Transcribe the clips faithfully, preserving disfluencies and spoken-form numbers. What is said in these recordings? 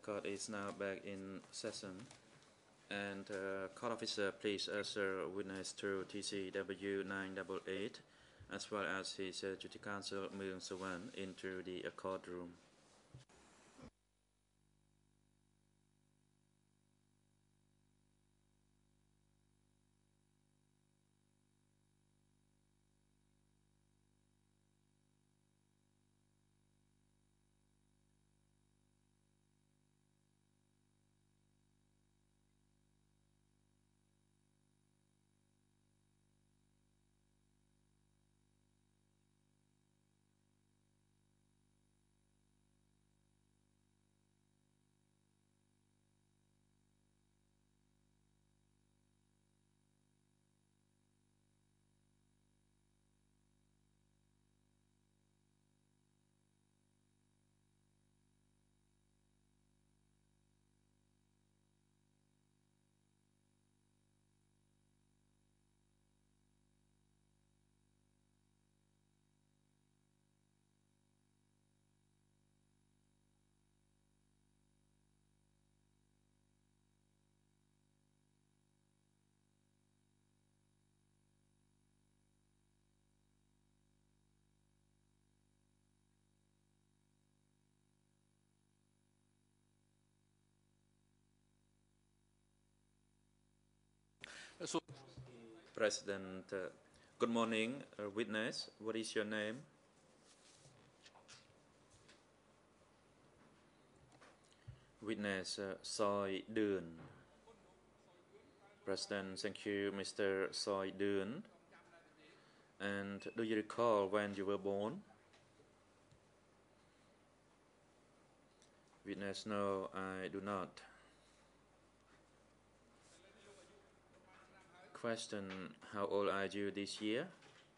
Court is now back in session. And uh, court officer, please usher witness through T C W nine eight eight, as well as his uh, duty counsel Moon Sawan, into the uh, courtroom. So, President, uh, good morning, uh, witness. What is your name? Witness uh, Soi Dun. President, thank you, Mister Soi Dun. And do you recall when you were born? Witness, no, I do not. Question, how old are you this year?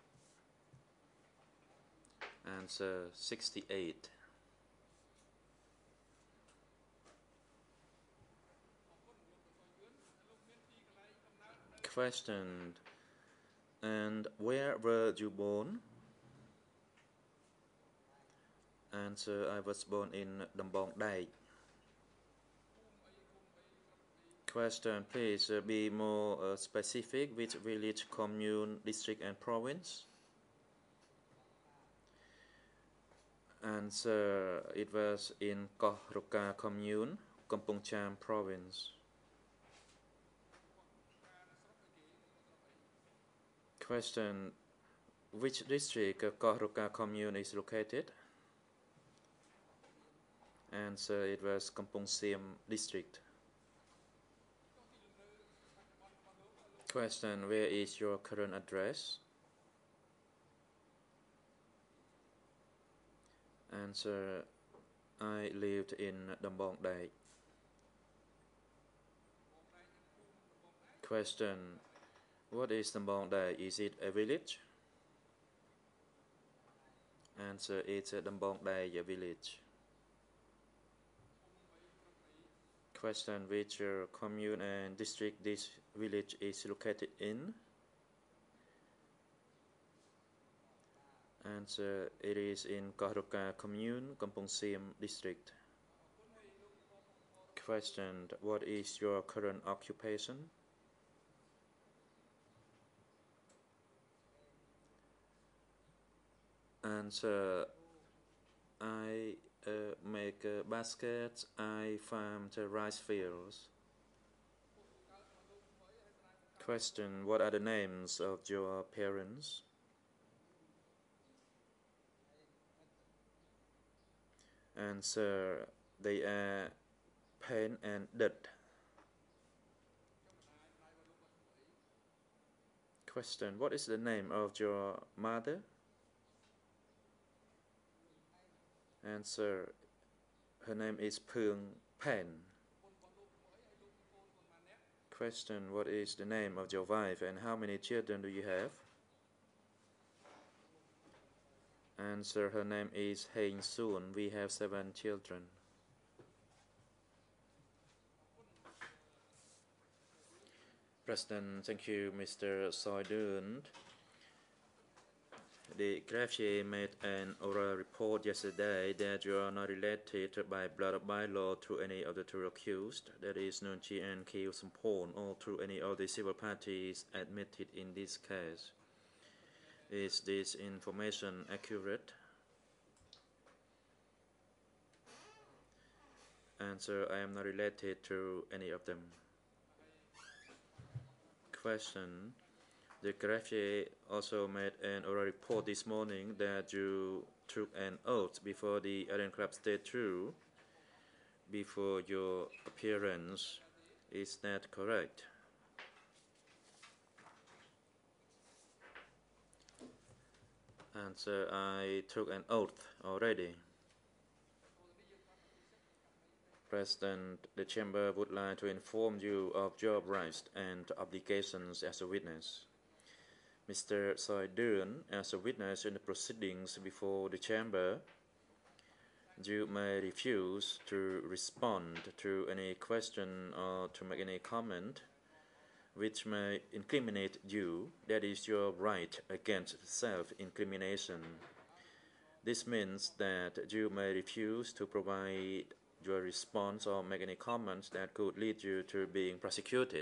Answer, sixty-eight. Question, and where were you born? Answer, I was born in Dambong Dai. Question, please uh, be more uh, specific, which village, commune, district and province? Answer, it was in Koh Ruka commune, Kampong Cham province. Question, which district uh, Koh Ruka commune is located? Answer, it was Kampong Siem district. Question, where is your current address? Answer, I lived in Dambong Dai. Question, what is Dambong Dai? Is it a village? Answer, it's a Dambong Dai village. Question, which uh, commune and district this village is located in? Answer, it is in Koh Ruka commune, Kampong Siem district. Question, what is your current occupation? Answer, I uh, make uh, baskets, I farm the rice fields. Question, what are the names of your parents? Answer, they are Pen and Dut. Question, what is the name of your mother? Answer, her name is Pương Pen. Question, what is the name of your wife and how many children do you have? Answer, her name is Hein Soon. We have seven children. President, thank you, Mister Soydund. The greffier made an oral report yesterday that you are not related by blood or by law to any of the two accused, that is, Nunchi and Keo Sampon, or to any of the civil parties admitted in this case. Is this information accurate? Answer: I am not related to any of them. Question: the greffier also made an oral report this morning that you took an oath before the Allen Club State two before your appearance. Is that correct? Answer: I took an oath already. President, the Chamber would like to inform you of your rights and obligations as a witness. Mister Soi Duan, as a witness in the proceedings before the Chamber, you may refuse to respond to any question or to make any comment which may incriminate you. That is your right against self-incrimination. This means that you may refuse to provide your response or make any comments that could lead you to being prosecuted.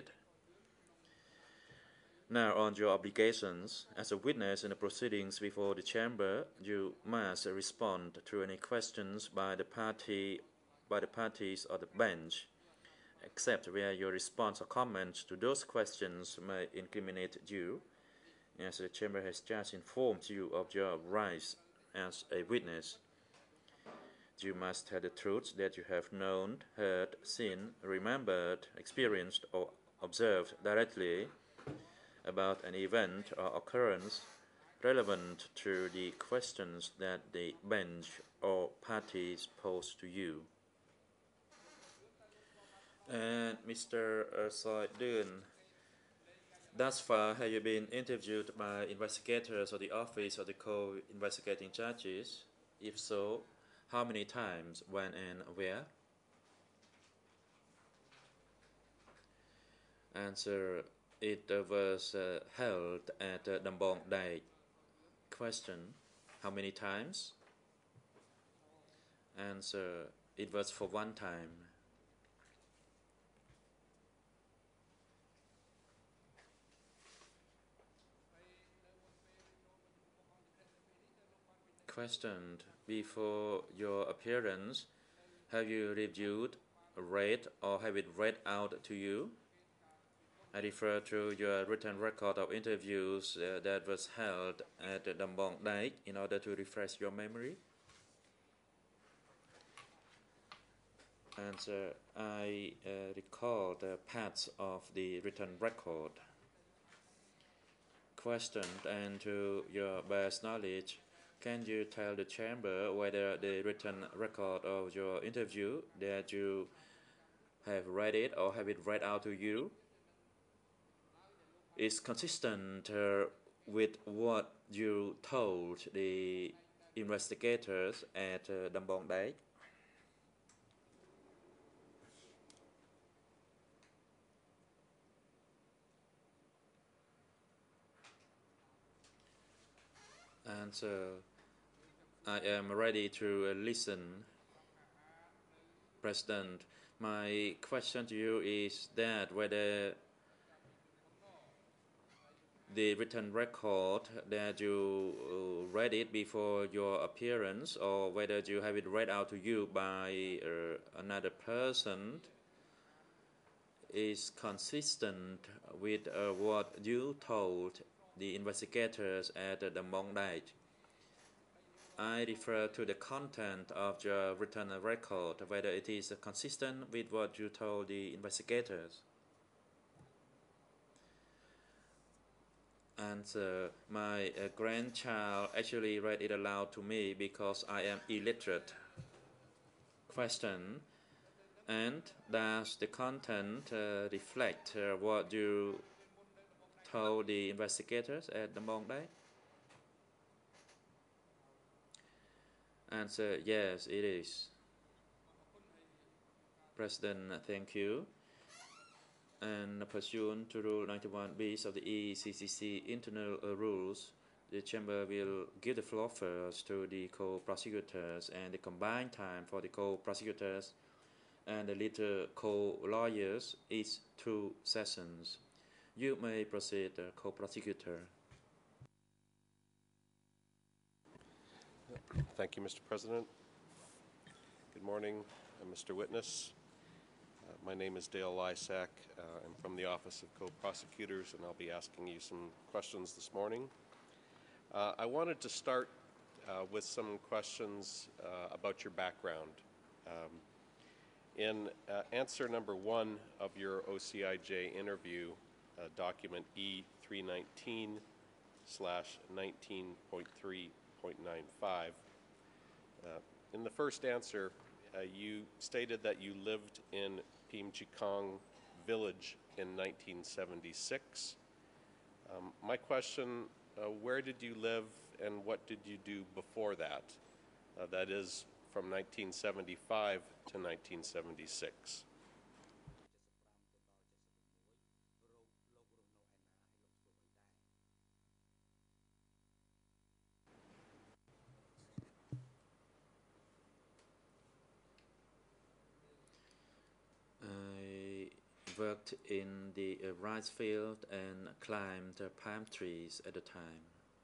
Now, on your obligations, as a witness in the proceedings before the Chamber, you must respond to any questions by the party, by the parties or the bench, except where your response or comments to those questions may incriminate you, as the Chamber has just informed you of your rights as a witness. You must tell the truth that you have known, heard, seen, remembered, experienced, or observed directly about an event or occurrence relevant to the questions that the bench or parties pose to you. And Mister Soi Duan, thus far, have you been interviewed by investigators or the office of the co-investigating judges? If so, how many times, when, and where? Answer: it uh, was uh, held at uh, Dambong Dai. Question: how many times? Answer: it was for one time. Question: before your appearance, have you reviewed, read, or have it read out to you? I refer to your written record of interviews uh, that was held at the Dambong Dai in order to refresh your memory. Answer: I uh, recall the parts of the written record. Question: and to your best knowledge, can you tell the Chamber whether the written record of your interview that you have read it or have it read out to you is consistent uh, with what you told the investigators at uh, Dambong Dai? Answer: I am ready to uh, listen. President, my question to you is that whether the written record that you uh, read it before your appearance, or whether you have it read out to you by uh, another person, is consistent with uh, what you told the investigators at the Dambong Dai. I refer to the content of your written record, whether it is consistent with what you told the investigators. Answer: my uh, grandchild actually read it aloud to me because I am illiterate. Question: and does the content uh, reflect uh, what you told the investigators at the Dambong Dai? Answer: yes, it is. President, thank you. And pursuant to Rule ninety-one B of the E C C C internal uh, rules, The chamber will give the floor first to the co-prosecutors, and the combined time for the co-prosecutors and the little co-lawyers is two sessions. You may proceed, uh, co-prosecutor. Thank you, Mister President. Good morning, uh, Mister Witness. Uh, my name is Dale Lysack. Uh, I'm from the Office of Co-Prosecutors, and I'll be asking you some questions this morning. Uh, I wanted to start uh, with some questions uh, about your background. Um, in uh, answer number one of your O C I J interview, uh, document E three nineteen slash nineteen point three point nine five, uh, in the first answer, uh, you stated that you lived in Pimchikong village in nineteen seventy-six. Um, my question, uh, where did you live and what did you do before that? Uh, that is from nineteen seventy-five to nineteen seventy-six. I worked in the uh, rice field and climbed uh, palm trees at the time.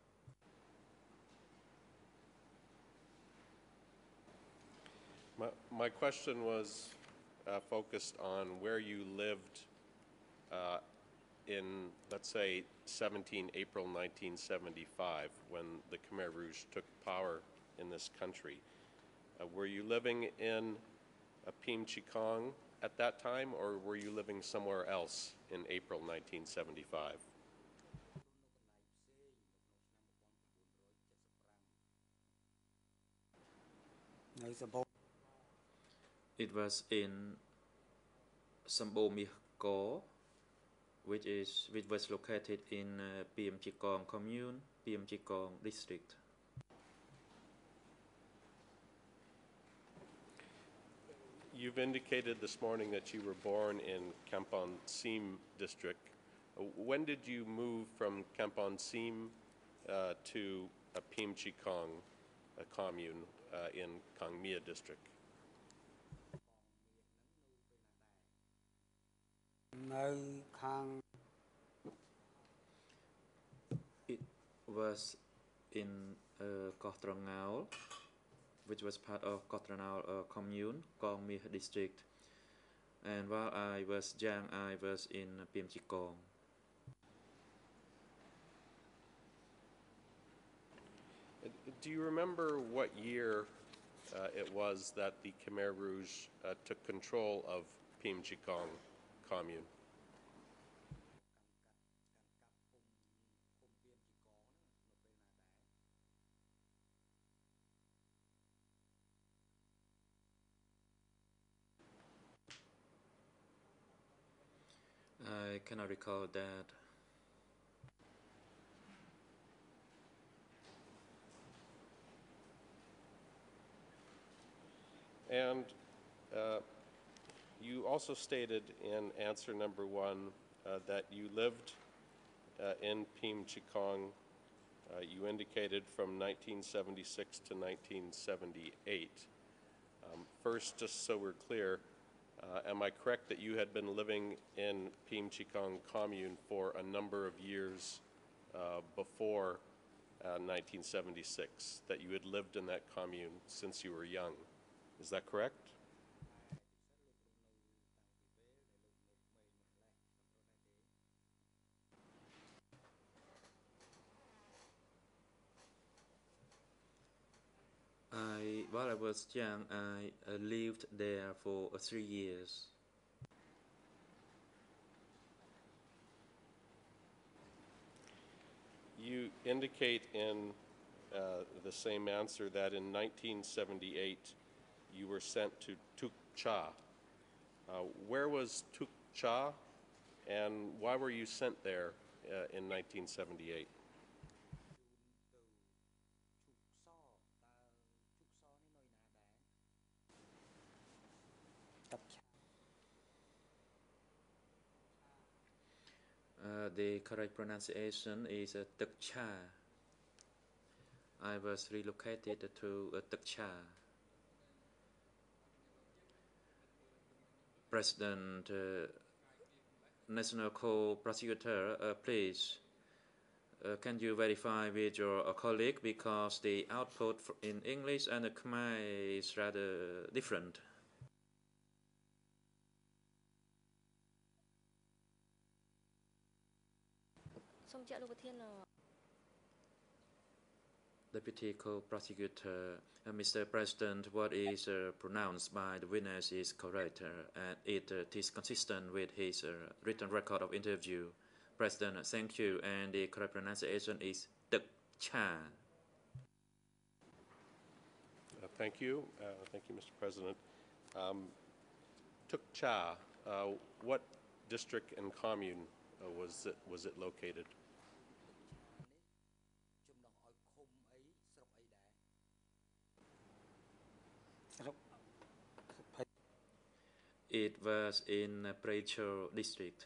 My, my question was uh, focused on where you lived uh, in, let's say, seventeen April nineteen seventy-five, when the Khmer Rouge took power in this country. Uh, were you living in uh, Pimchikong at that time, or were you living somewhere else in April nineteen seventy-five? It was in Sambomihko, which is which was located in uh, Pimchikong commune, Pimchikong district. You've indicated this morning that you were born in Kampon Sim district. Uh, When did you move from Kampon Sim uh, to uh, Pimchikong, a commune uh, in Kang Mia district? It was in uh, Kotrangao, which was part of Kotrangao uh, commune, Kong Mi district. And while I was young, I was in Pimchikong. Uh, Do you remember what year uh, it was that the Khmer Rouge uh, took control of Pimchikong commune? I cannot recall that. And uh, you also stated in answer number one uh, that you lived uh, in Pimchikong, uh, you indicated from nineteen seventy-six to nineteen seventy-eight. Um, first, just so we're clear, uh, am I correct that you had been living in Pimchikong commune for a number of years uh, before uh, nineteen seventy-six, that you had lived in that commune since you were young? Is that correct? I, while I was young, I uh, lived there for uh, three years. You indicate in uh, the same answer that in nineteen seventy-eight you were sent to Tuk Cha. Uh, where was Tuk Cha, and why were you sent there uh, in nineteen seventy-eight? Uh, the correct pronunciation is uh, Tuk Cha. I was relocated to uh, Tukcha. President, uh, National Co-Prosecutor, uh, please, uh, can you verify with your uh, colleague because the output in English and Khmer is rather different. Deputy Co-Prosecutor, uh, Mister President, what is uh, pronounced by the witness is correct uh, and it uh, is consistent with his uh, written record of interview. President, thank you, and the correct pronunciation is Tuk Cha. Uh, thank you. Uh, thank you, Mister President. Um, Tuk Cha, uh, what district and commune uh, was it, was it located? It was in uh, Precho district.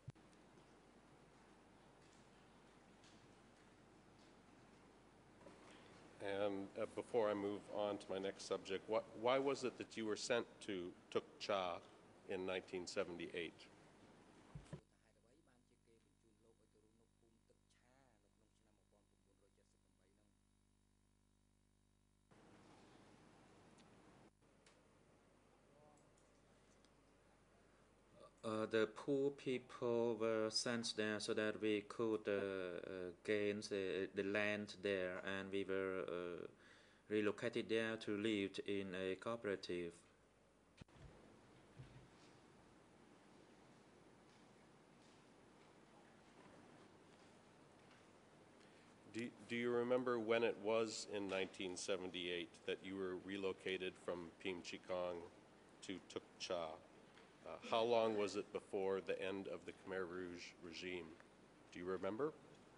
And uh, before I move on to my next subject, what, why was it that you were sent to Tuk Cha in nineteen seventy-eight? Uh, the poor people were sent there so that we could uh, uh, gain the, the land there, and we were uh, relocated there to live in a cooperative. Do, do you remember when it was in nineteen seventy-eight that you were relocated from Pim Chikong to Tuk Cha? Uh, how long was it before the end of the Khmer Rouge regime? Do you remember?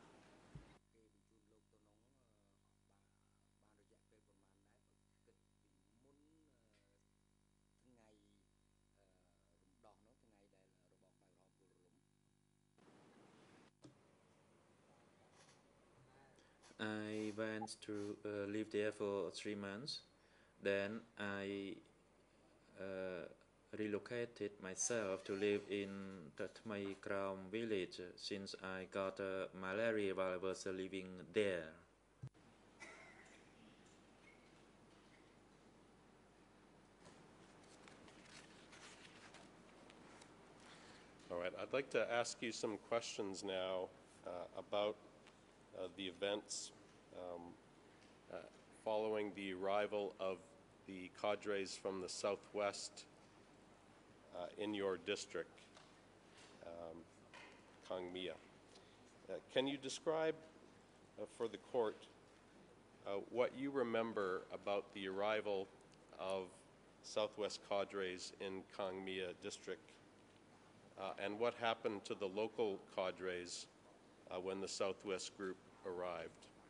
I went to uh, live there for three months. Then I uh, relocated myself to live in the Thmai Kram village uh, since I got uh, malaria while I was uh, living there. All right, I'd like to ask you some questions now uh, about uh, the events um, uh, following the arrival of the cadres from the southwest uh, in your district, um, Kang Mia. Uh, can you describe uh, for the court uh, what you remember about the arrival of southwest cadres in Kang Mia district uh, and what happened to the local cadres uh, when the southwest group arrived?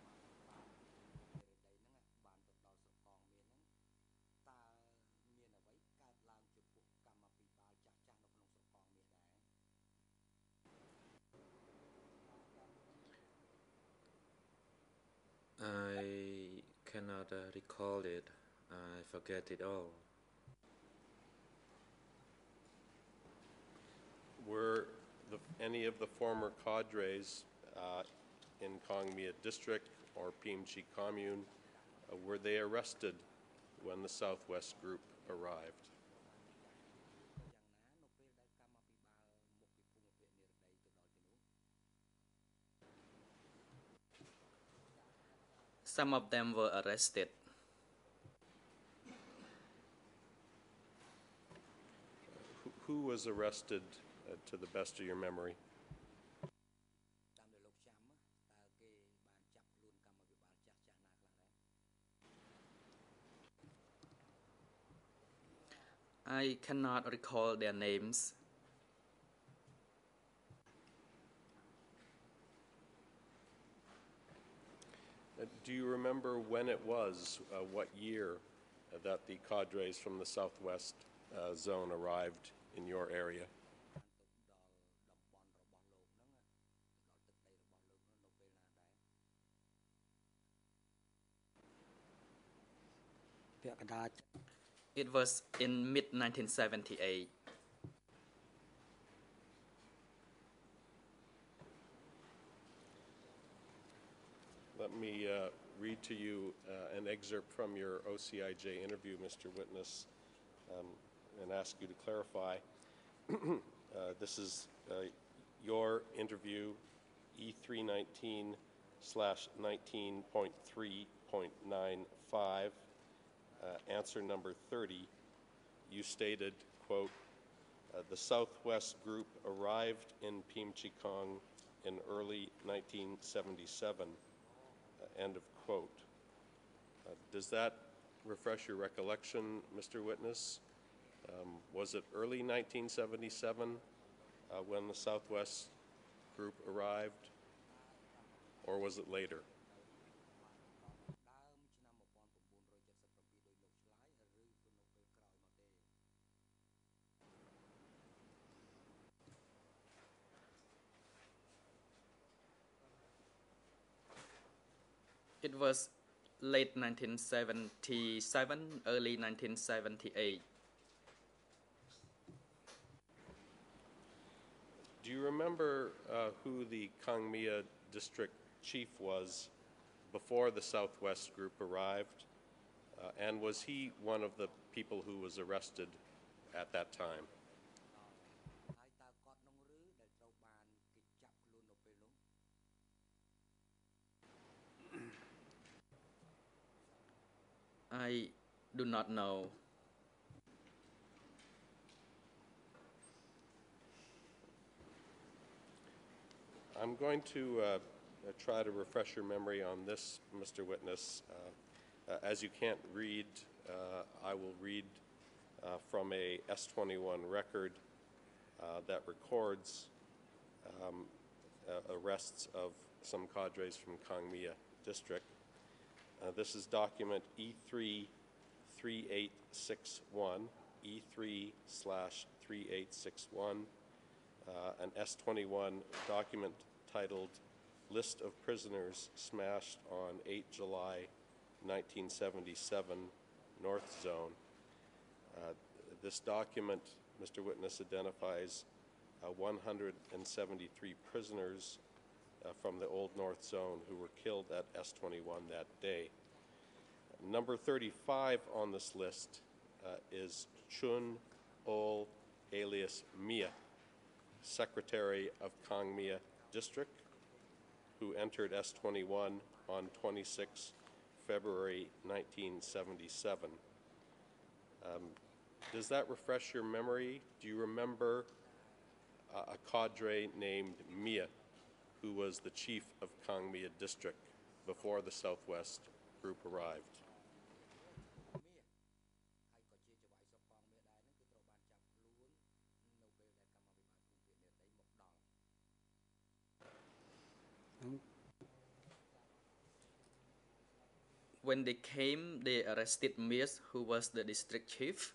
I cannot uh, recall it. I forget it all. Were the, any of the former cadres uh, in Kang Mia district or Pim Chi commune, uh, were they arrested when the southwest group arrived? Some of them were arrested. Who, who was arrested uh, to the best of your memory? I cannot recall their names. Uh, do you remember when it was, uh, what year, uh, that the cadres from the southwest uh, zone arrived in your area? ពាក់កណ្ដាល It was in mid nineteen seventy-eight. Let me uh, read to you uh, an excerpt from your O C I J interview, Mister Witness, um, and ask you to clarify. uh, this is uh, your interview, E three nineteen slash nineteen point three point nine five, uh, answer number thirty. You stated, quote, uh, the Southwest Group arrived in Pimchikong in early nineteen seventy-seven. Uh, end of quote. Uh, does that refresh your recollection, Mister Witness? Um, was it early nineteen seventy-seven uh, when the Southwest Group arrived, or was it later? It was late nineteen seventy-seven, early nineteen seventy-eight. Do you remember uh, who the Kangmia district chief was before the Southwest Group arrived? Uh, and was he one of the people who was arrested at that time? I do not know. I'm going to uh, try to refresh your memory on this, Mister Witness. Uh, uh, as you can't read, uh, I will read uh, from a S twenty-one record uh, that records um, uh, arrests of some cadres from Kangmia district. Uh, this is document E three three eight six one, E three slash three eight six one, uh, an S twenty-one document titled List of Prisoners Smashed on the eighth of July nineteen seventy-seven, North Zone. Uh, this document, Mister Witness, identifies uh, one hundred seventy-three prisoners uh, from the Old North Zone who were killed at S twenty-one that day. Number thirty-five on this list uh, is Chun Ol alias Mia, Secretary of Kangmia District, who entered S twenty-one on the twenty-sixth of February nineteen seventy-seven. Um, does that refresh your memory? Do you remember uh, a cadre named Mia, who was the chief of Kangmia District before the Southwest Group arrived? When they came, they arrested Mies, who was the district chief.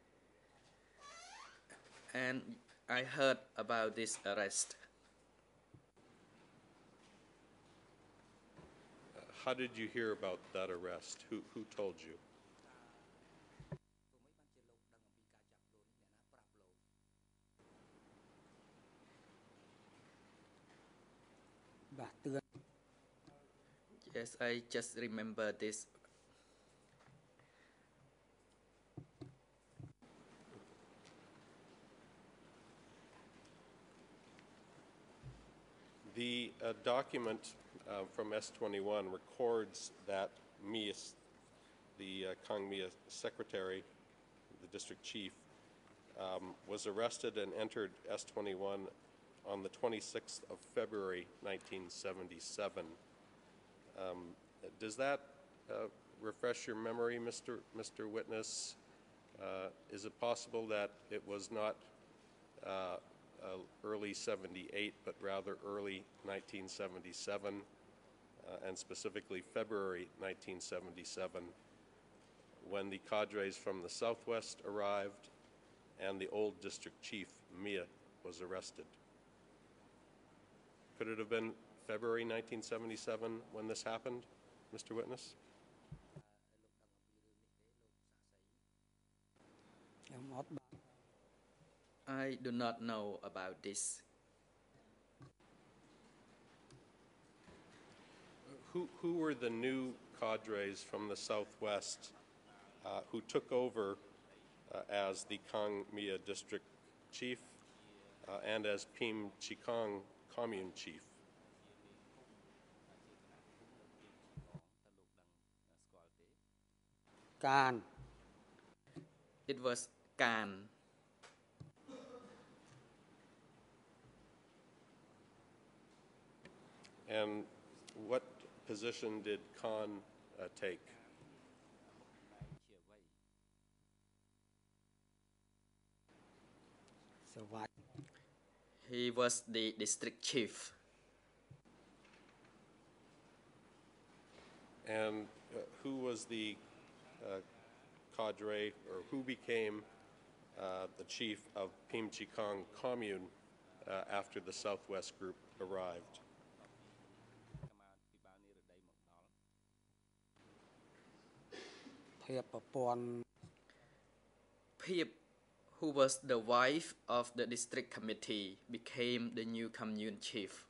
And I heard about this arrest. Uh, how did you hear about that arrest? Who, who told you? Yes, I just remember this. The uh, document uh, from S twenty-one records that Mies, the uh, Kangmia secretary, the district chief, um, was arrested and entered S twenty-one on the twenty-sixth of February nineteen seventy-seven. Um, does that uh, refresh your memory, Mister Mister Witness? Uh, is it possible that it was not uh, uh, early seventy-eight, but rather early nineteen seventy-seven, uh, and specifically February nineteen seventy-seven, when the cadres from the Southwest arrived and the old district chief, Mia, was arrested? Could it have been February nineteen seventy-seven when this happened, Mister Witness? I do not know about this. Who, who were the new cadres from the Southwest uh, who took over uh, as the Kang Mia District Chief uh, and as Pim Chikong Commune Chief? Can. It was Can. And what position did Khan uh, take? So what? He was the district chief. And uh, who was the uh, cadre, or who became uh, the chief of Pim Chikong Commune uh, after the Southwest group arrived? Pip, who was the wife of the district committee, became the new commune chief.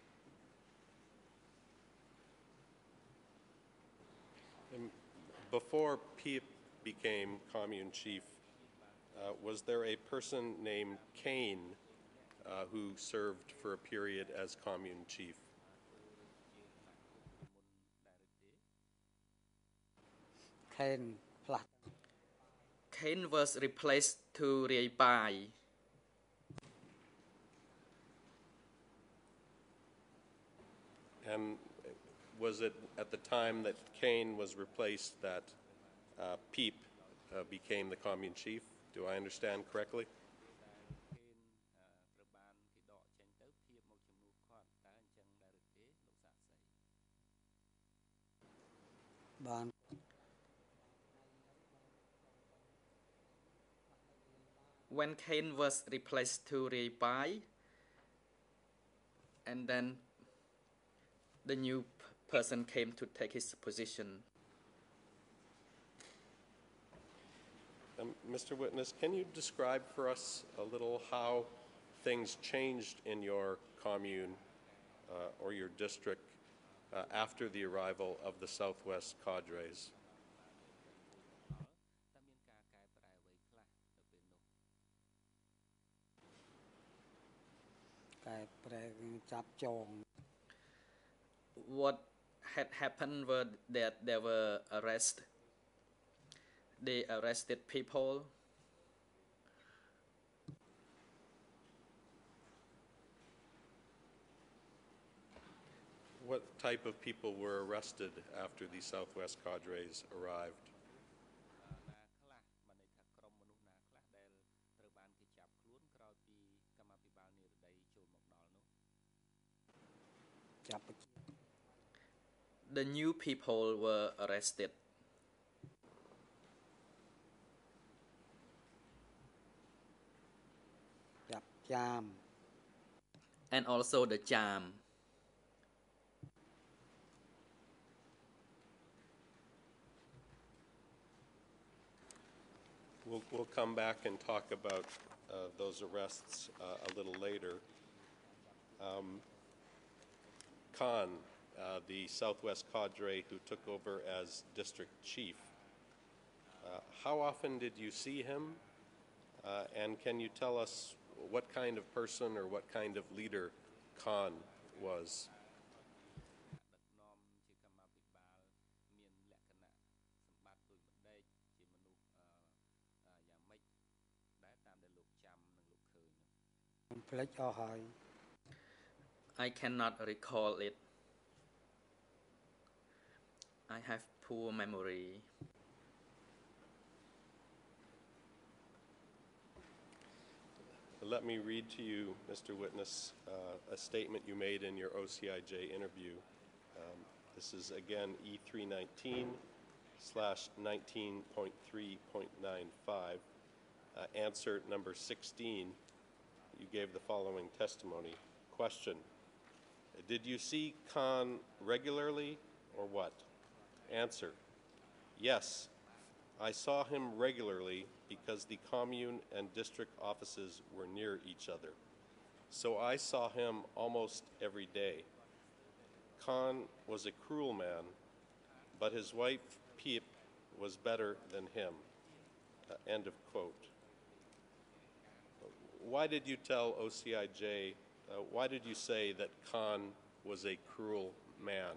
And before Pip became commune chief, uh, was there a person named Kane uh, who served for a period as commune chief? Kane plus. Kane was replaced to Rai Pai. And was it at the time that Kane was replaced that uh, Peep uh, became the commune chief? Do I understand correctly? Ban. When Kane was replaced to Rai Pai, and then the new p- person came to take his position. Um, Mister Witness, can you describe for us a little how things changed in your commune uh, or your district uh, after the arrival of the Southwest cadres? What had happened was that there were arrests. They arrested people. What type of people were arrested after the Southwest cadres arrived? The new people were arrested. Jam. And also the jam. We'll, we'll come back and talk about uh, those arrests uh, a little later. Um, Khan, uh, the Southwest cadre who took over as district chief, uh, how often did you see him? Uh, and can you tell us what kind of person or what kind of leader Khan was? I cannot recall it. I have poor memory. Let me read to you, Mister Witness, uh, a statement you made in your O C I J interview. Um, this is again E three nineteen slash nineteen point three point nine five. Uh, answer number sixteen, you gave the following testimony. Question: did you see Khan regularly or what? Answer: yes, I saw him regularly because the commune and district offices were near each other. So I saw him almost every day. Khan was a cruel man, but his wife, Peep, was better than him. Uh, end of quote. Why did you tell O C I J, uh, why did you say that Khan was a cruel man?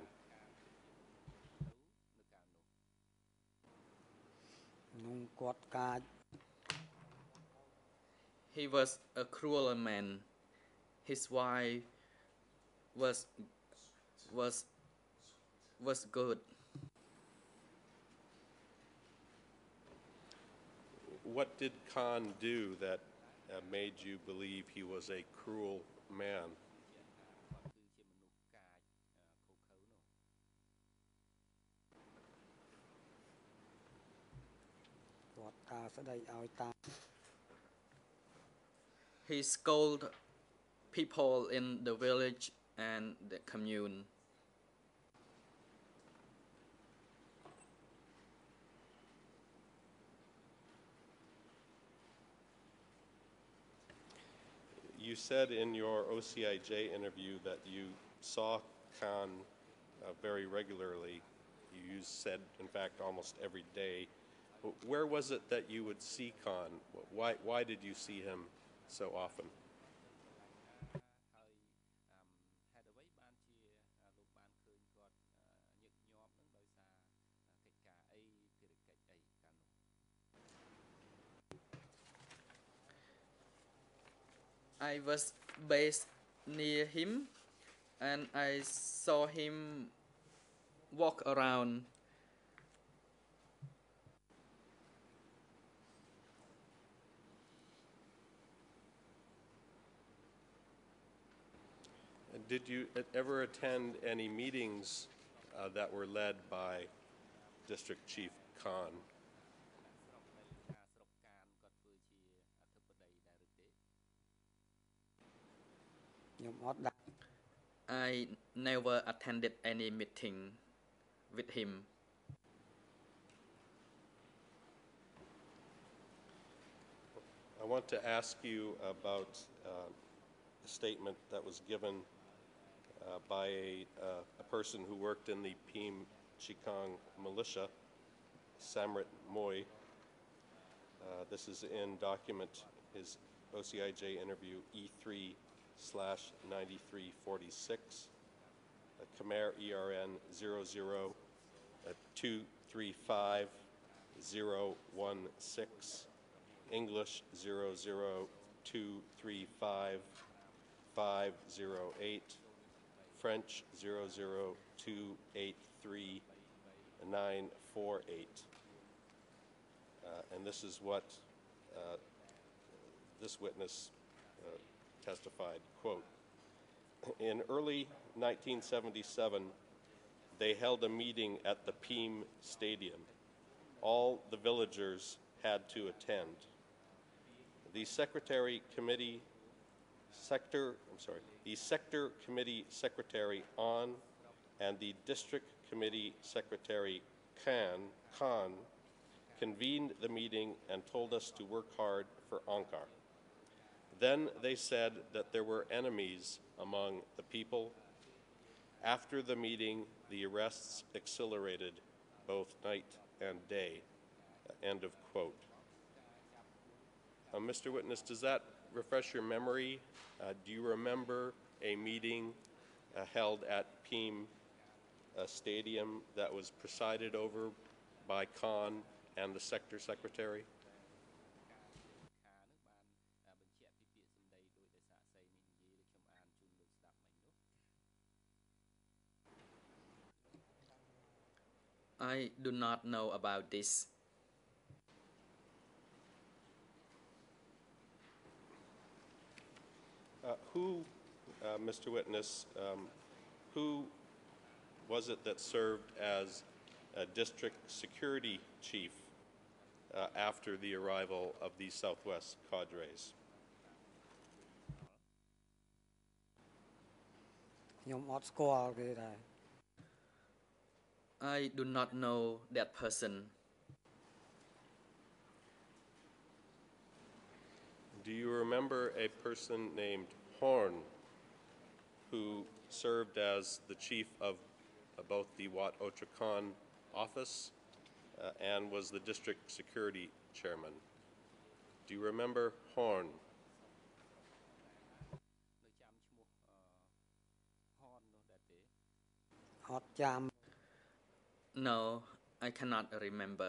នោះគាត់កាច He was a cruel man. His wife was was was good. What did Khan do that uh, made you believe he was a cruel man? គាត់ដើរស្ដីឲ្យតាម He scolded people in the village and the commune. You said in your O C I J interview that you saw Khan uh, very regularly. You said, in fact, almost every day. Where was it that you would see Khan? Why, why did you see him so often? I was based near him and I saw him walk around. Did you ever attend any meetings uh, that were led by District Chief Khan? ខ្ញុំអត់ដាក់ I never attended any meeting with him. I want to ask you about uh, a statement that was given uh, by a, uh, a person who worked in the Pim Chikang militia, Samrit Moy. Uh, this is in document his O C I J interview E three slash ninety-three forty-six, uh, Khmer E R N zero zero two three five zero one six, English zero zero two three five five zero eight, French zero zero two eight three nine four eight. Uh, and this is what uh, this witness uh, testified, quote, in early nineteen seventy-seven, they held a meeting at the Pim Stadium. All the villagers had to attend. The secretary committee sector, I'm sorry, the sector committee secretary on and the district committee secretary Khan, Khan convened the meeting and told us to work hard for Ankar. Then they said that there were enemies among the people. After the meeting, the arrests accelerated both night and day. End of quote. Uh, Mister Witness, does that refresh your memory? Uh, do you remember a meeting uh, held at Pim uh, Stadium that was presided over by Khan and the sector secretary? I do not know about this. Uh, who, uh, Mister Witness, um, who was it that served as a district security chief uh, after the arrival of the Southwest cadres? ខ្ញុំអត់ស្គាល់គេដែរ I do not know that person. Do you remember a person named Horn who served as the chief of uh, both the Wat Ochakon office uh, and was the district security chairman? Do you remember Horn? អត់ចាំ No, I cannot remember.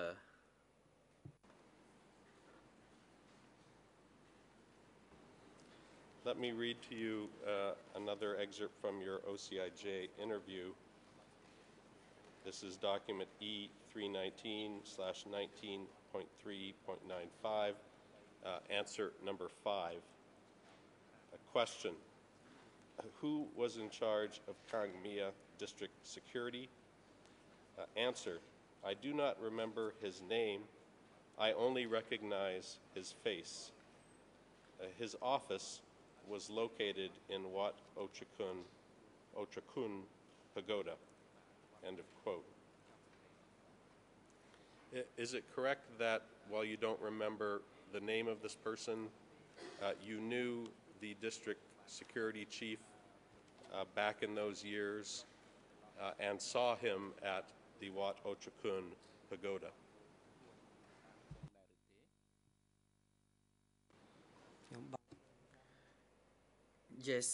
Let me read to you uh, another excerpt from your O C I J interview. This is document E three nineteen slash nineteen point three point nine five, uh, answer number five. A question: who was in charge of Kang Mia District Security? Uh, answer: I do not remember his name. I only recognize his face. Uh, his office was located in Wat Ochakun, Ochakun Pagoda. End of quote. I- Is it correct that while you don't remember the name of this person, uh, you knew the district security chief uh, back in those years uh, and saw him at the Wat Ochakun Pagoda? Yes,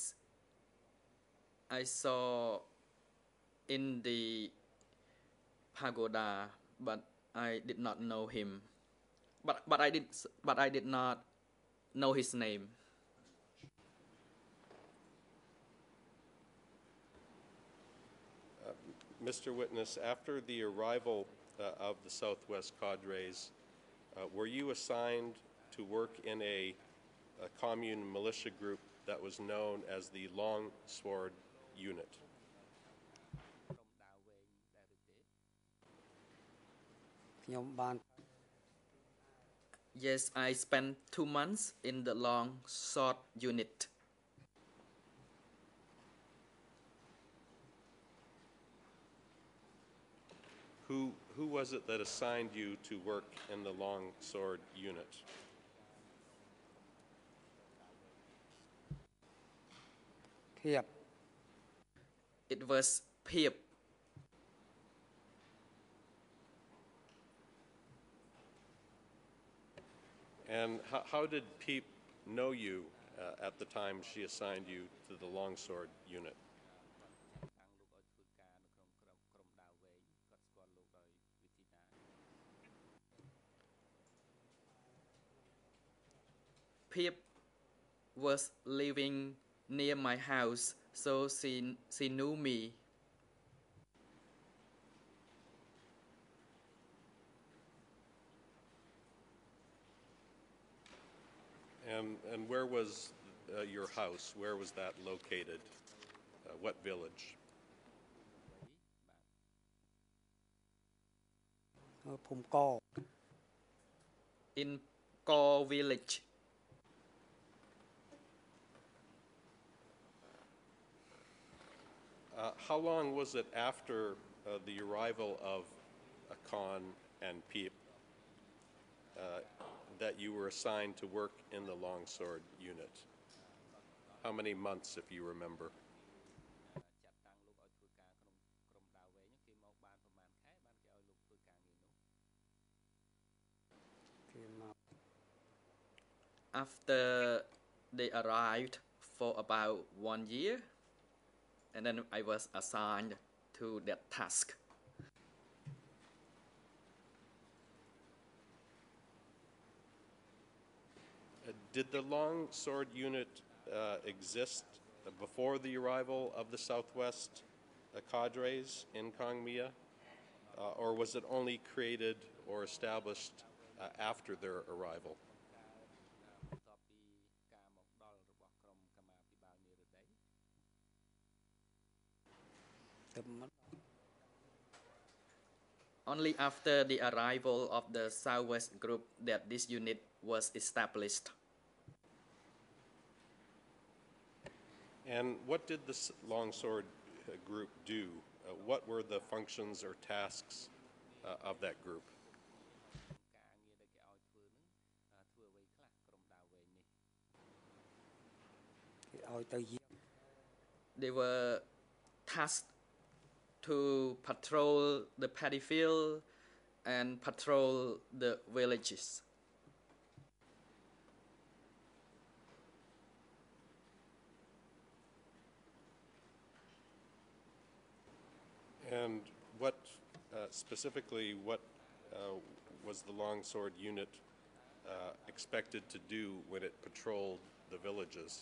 I saw in the pagoda, but I did not know him. But but I did but I did not know his name. Uh, Mister Witness, after the arrival uh, of the Southwest cadres, uh, were you assigned to work in a, a commune militia group that was known as the Long Sword Unit? Yes, I spent two months in the long sword unit. Who, who was it that assigned you to work in the Long Sword Unit? Hiệp It was Piep. And how, how did Peep know you uh, at the time she assigned you to the Long Sword Unit? Piep was living near my house, so she, she knew me. And, and where was uh, your house? Where was that located? Uh, what village? ភូមិក In Kaw village. Uh, how long was it after uh, the arrival of Akan and Peep uh, that you were assigned to work in the Longsword Unit? How many months, if you remember? After they arrived for about one year, and then I was assigned to that task. Uh, did the Long Sword Unit uh, exist before the arrival of the Southwest uh, cadres in Kang Mia, uh, or was it only created or established uh, after their arrival? Only after the arrival of the Southwest group that this unit was established. And what did the S- Longsword uh, group do? Uh, what were the functions or tasks uh, of that group? ឲ្យទៅយាម They were tasked to patrol the paddy field and patrol the villages. And what, uh, specifically, what uh, was the longsword unit uh, expected to do when it patrolled the villages?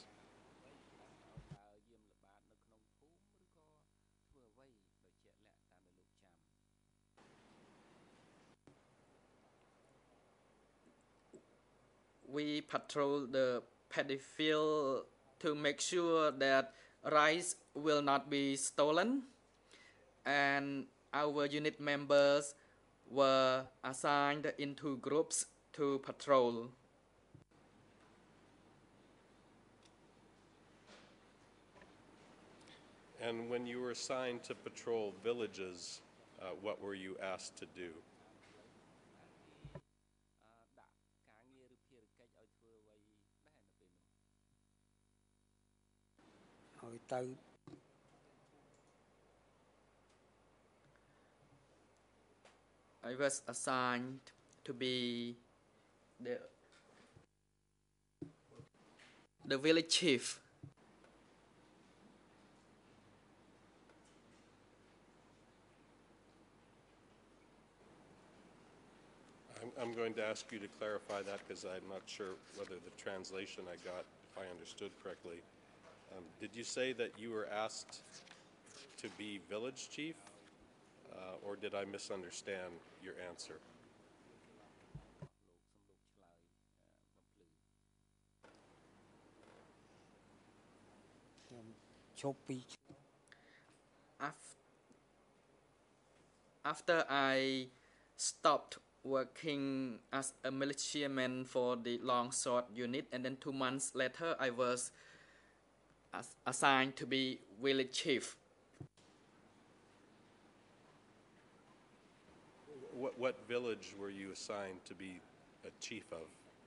We patrol the paddy field to make sure that rice will not be stolen, and our unit members were assigned into groups to patrol. And when you were assigned to patrol villages, uh, what were you asked to do? ឲ្យទៅ I was assigned to be the the village chief. I'm, I'm going to ask you to clarify that because I'm not sure whether the translation I got, if I understood correctly. Um, did you say that you were asked to be village chief, uh, or did I misunderstand your answer? Af- After I stopped working as a militiaman for the longsword unit, and then two months later I was as- assigned to be village chief. What, what village were you assigned to be a chief of?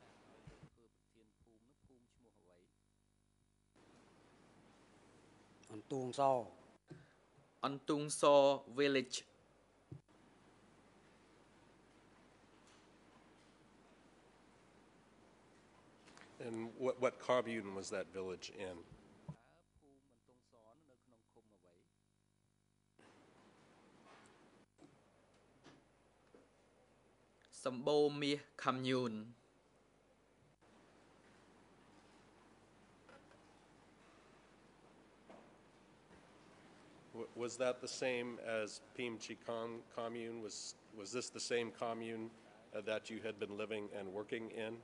on ទួងស On Tung So village. And what, what commune was that village in? Sambo Mia commune. W- Was that the same as Pim Chi Kong commune? Was, was this the same commune uh, that you had been living and working in?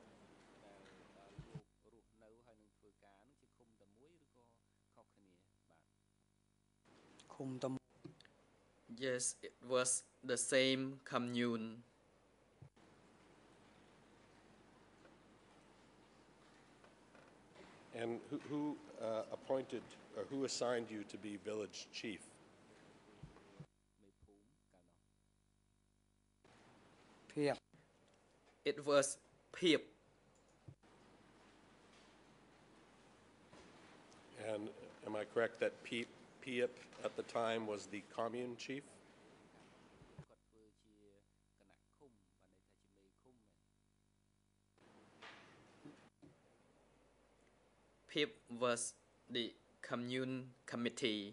Yes, it was the same commune. And who, who uh, appointed or who assigned you to be village chief? It was Pip. And am I correct that Pip, Pip at the time was the commune chief? Pip was the commune committee.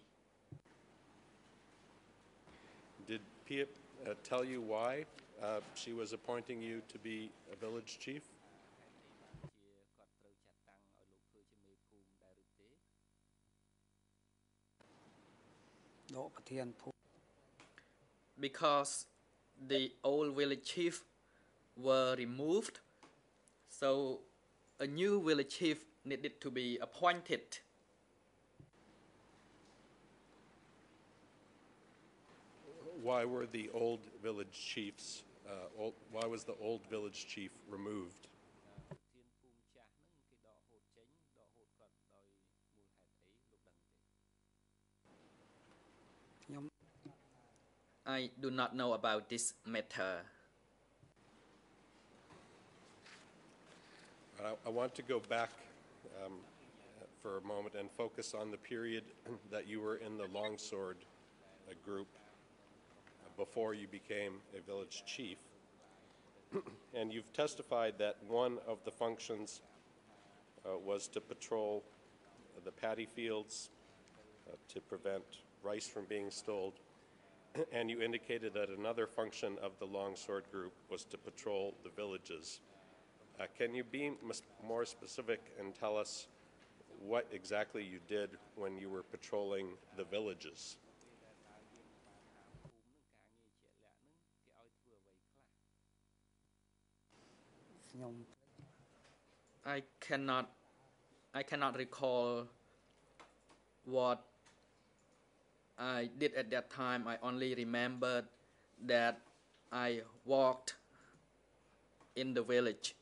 Did Pip uh, tell you why uh, she was appointing you to be a village chief? Because the old village chief were removed, so a new village chief needed to be appointed. Why were the old village chiefs, uh, old, why was the old village chief removed? I do not know about this matter. I, I want to go back um, for a moment and focus on the period that you were in the longsword uh, group before you became a village chief. And you've testified that one of the functions uh, was to patrol the paddy fields uh, to prevent rice from being stolen. And you indicated that another function of the longsword group was to patrol the villages. Uh, can you be more specific and tell us what exactly you did when you were patrolling the villages? I cannot I cannot recall what I did at that time. I only remembered that I walked in the village.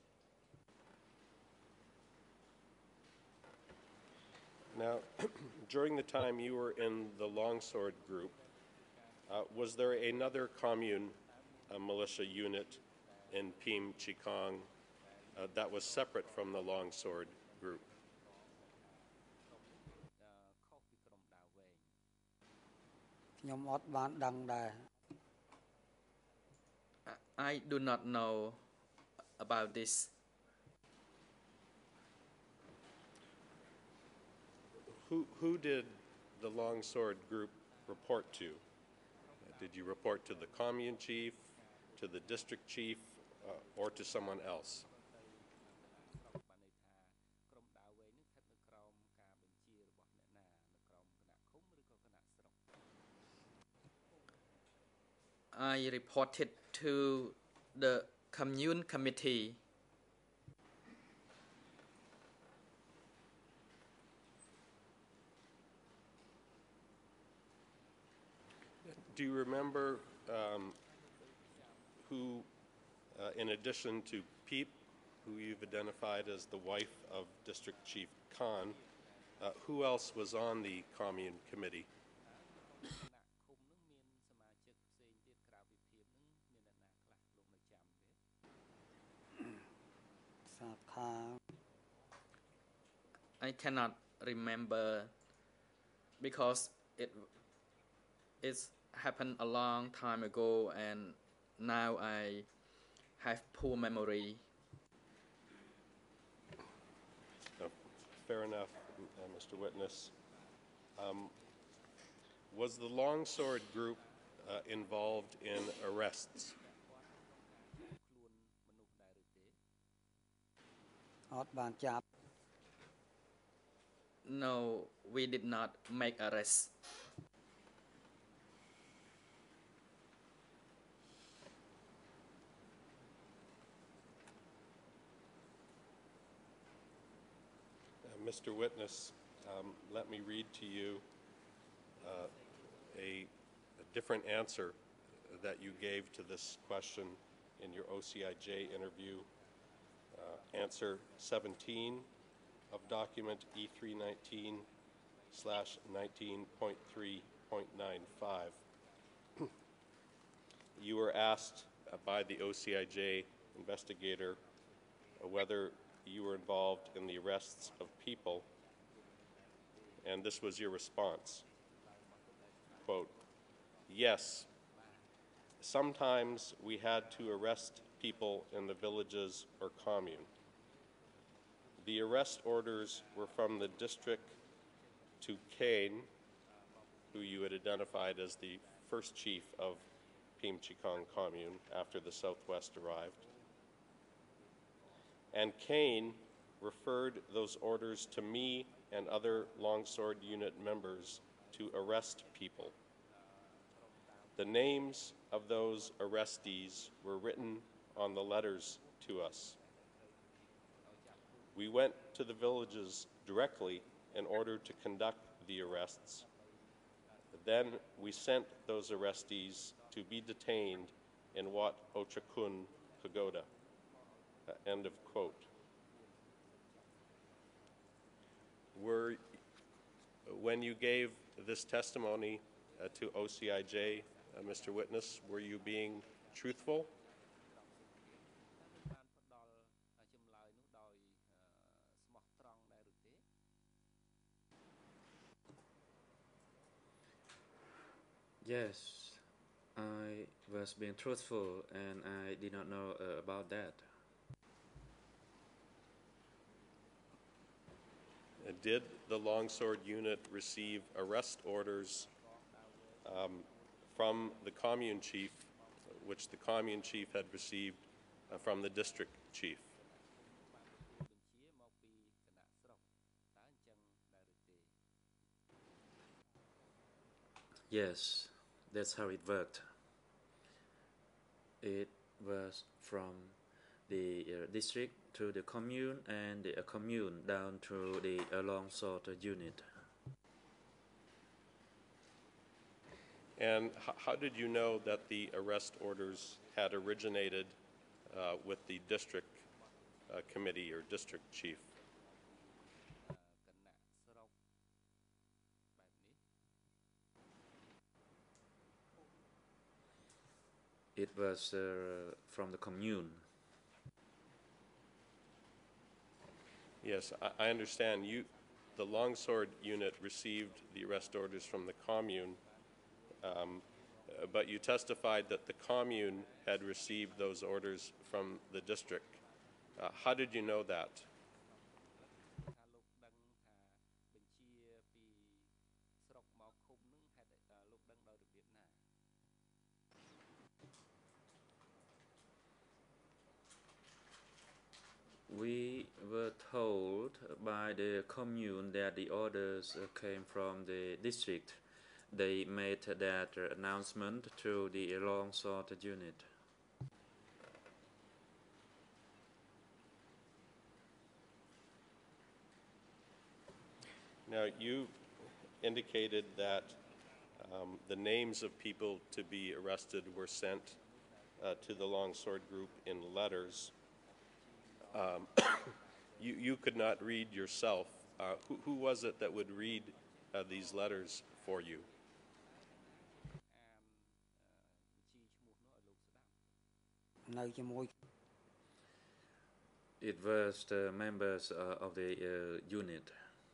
Now, during the time you were in the longsword group, uh, was there another commune a militia unit in Pim Chikong uh, that was separate from the longsword group? I do not know about this. Who, who did the longsword group report to? Did you report to the commune chief, to the district chief, uh, or to someone else? I reported to the commune committee. Do you remember um, who, uh, in addition to Peep, who you've identified as the wife of District Chief Khan, uh, who else was on the commune committee? I cannot remember because it it's happened a long time ago and now I have poor memory. Oh, fair enough, uh, Mister Witness. Um, was the longsword group uh, involved in arrests? No, we did not make arrests. Uh, Mister Witness, um, let me read to you uh, a, a different answer that you gave to this question in your O C I J interview. Uh, answer seventeen of document E three nineteen slash nineteen point three point nine five. You were asked uh, by the O C I J investigator uh, whether you were involved in the arrests of people, and this was your response. Quote, yes, sometimes we had to arrest people in the villages or commune. The arrest orders were from the district to Kane, who you had identified as the first chief of Pim Chikong commune after the Southwest arrived. And Kane referred those orders to me and other longsword unit members to arrest people. The names of those arrestees were written on the letters to us. We went to the villages directly in order to conduct the arrests. Then we sent those arrestees to be detained in Wat Ochakun Pagoda. Uh, end of quote. Were, when you gave this testimony uh, to O C I J, uh, Mister Witness, were you being truthful? Yes, I was being truthful and I did not know uh, about that. Uh, Did the Longsword Unit receive arrest orders um, from the commune chief, which the commune chief had received uh, from the district chief? Yes, that's how it worked. It was from the uh, district to the commune and the uh, commune down to the uh, longsword unit. And h- how did you know that the arrest orders had originated uh, with the district uh, committee or district chief? It was uh, from the commune. Yes, I, I understand. You, the Longsword Unit received the arrest orders from the commune, um, uh, but you testified that the commune had received those orders from the district. Uh, how did you know that? We were told by the commune that the orders uh, came from the district. They made that uh, announcement to the longsword unit. Now, you indicated that um, the names of people to be arrested were sent uh, to the Longsword Group in letters. Um, you, you could not read yourself. Uh, who, who was it that would read uh, these letters for you? នៅជាមួយ It was the members uh, of the uh, unit.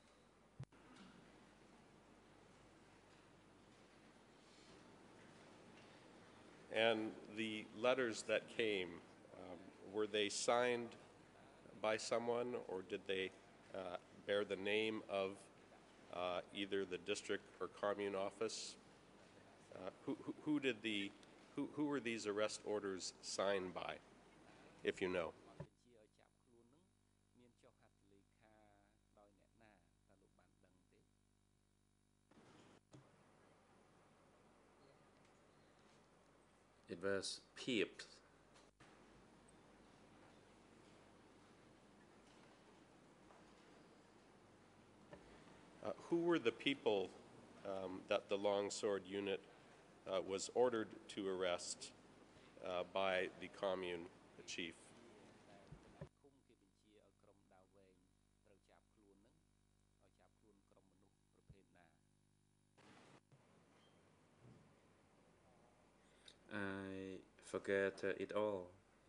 And the letters that came, um, were they signed by someone, or did they uh, bear the name of uh, either the district or commune office? Uh, who, who, who did the who, who were these arrest orders signed by, if you know? It was peeped. Uh, who were the people um, that the Longsword Unit uh, was ordered to arrest uh, by the commune chief? I forget uh, it all.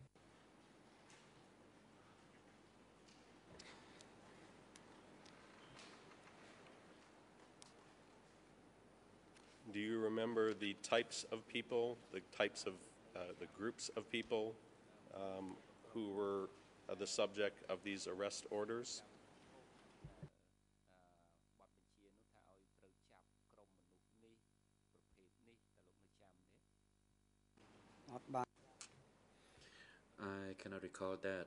Do you remember the types of people, the types of, uh, the groups of people um, who were uh, the subject of these arrest orders? I cannot recall that.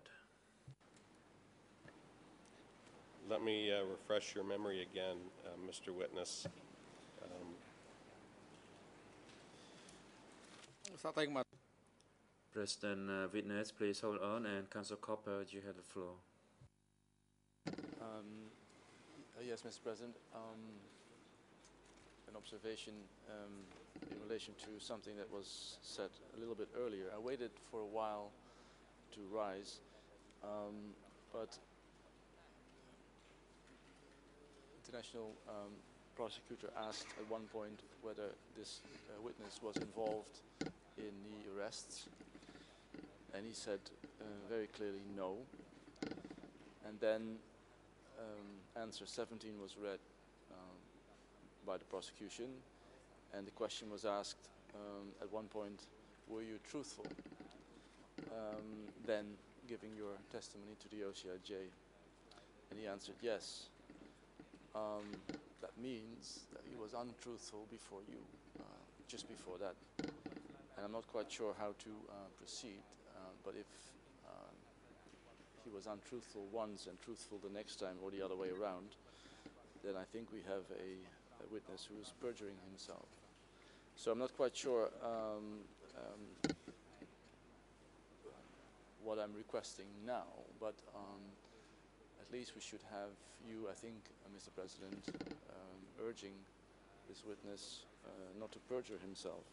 Let me uh, refresh your memory again, uh, Mister Witness. Um, President uh, Witness, please hold on, and Council Copper, you have the floor. Um, uh, yes, Mister President. Um, an observation um, in relation to something that was said a little bit earlier. I waited for a while to rise, um, but international um, prosecutor asked at one point whether this uh, witness was involved in the arrests, and he said uh, very clearly no. And then um, answer seventeen was read um, by the prosecution, and the question was asked um, at one point, were you truthful um, then giving your testimony to the O C I J? And he answered yes. Um, that means that he was untruthful before you, uh, just before that. And I'm not quite sure how to uh, proceed, uh, but if um, he was untruthful once and truthful the next time, or the other way around, then I think we have a, a witness who is perjuring himself. So I'm not quite sure um, um, what I'm requesting now, but um, at least we should have you, I think, uh, Mister President, um, urging this witness uh, not to perjure himself.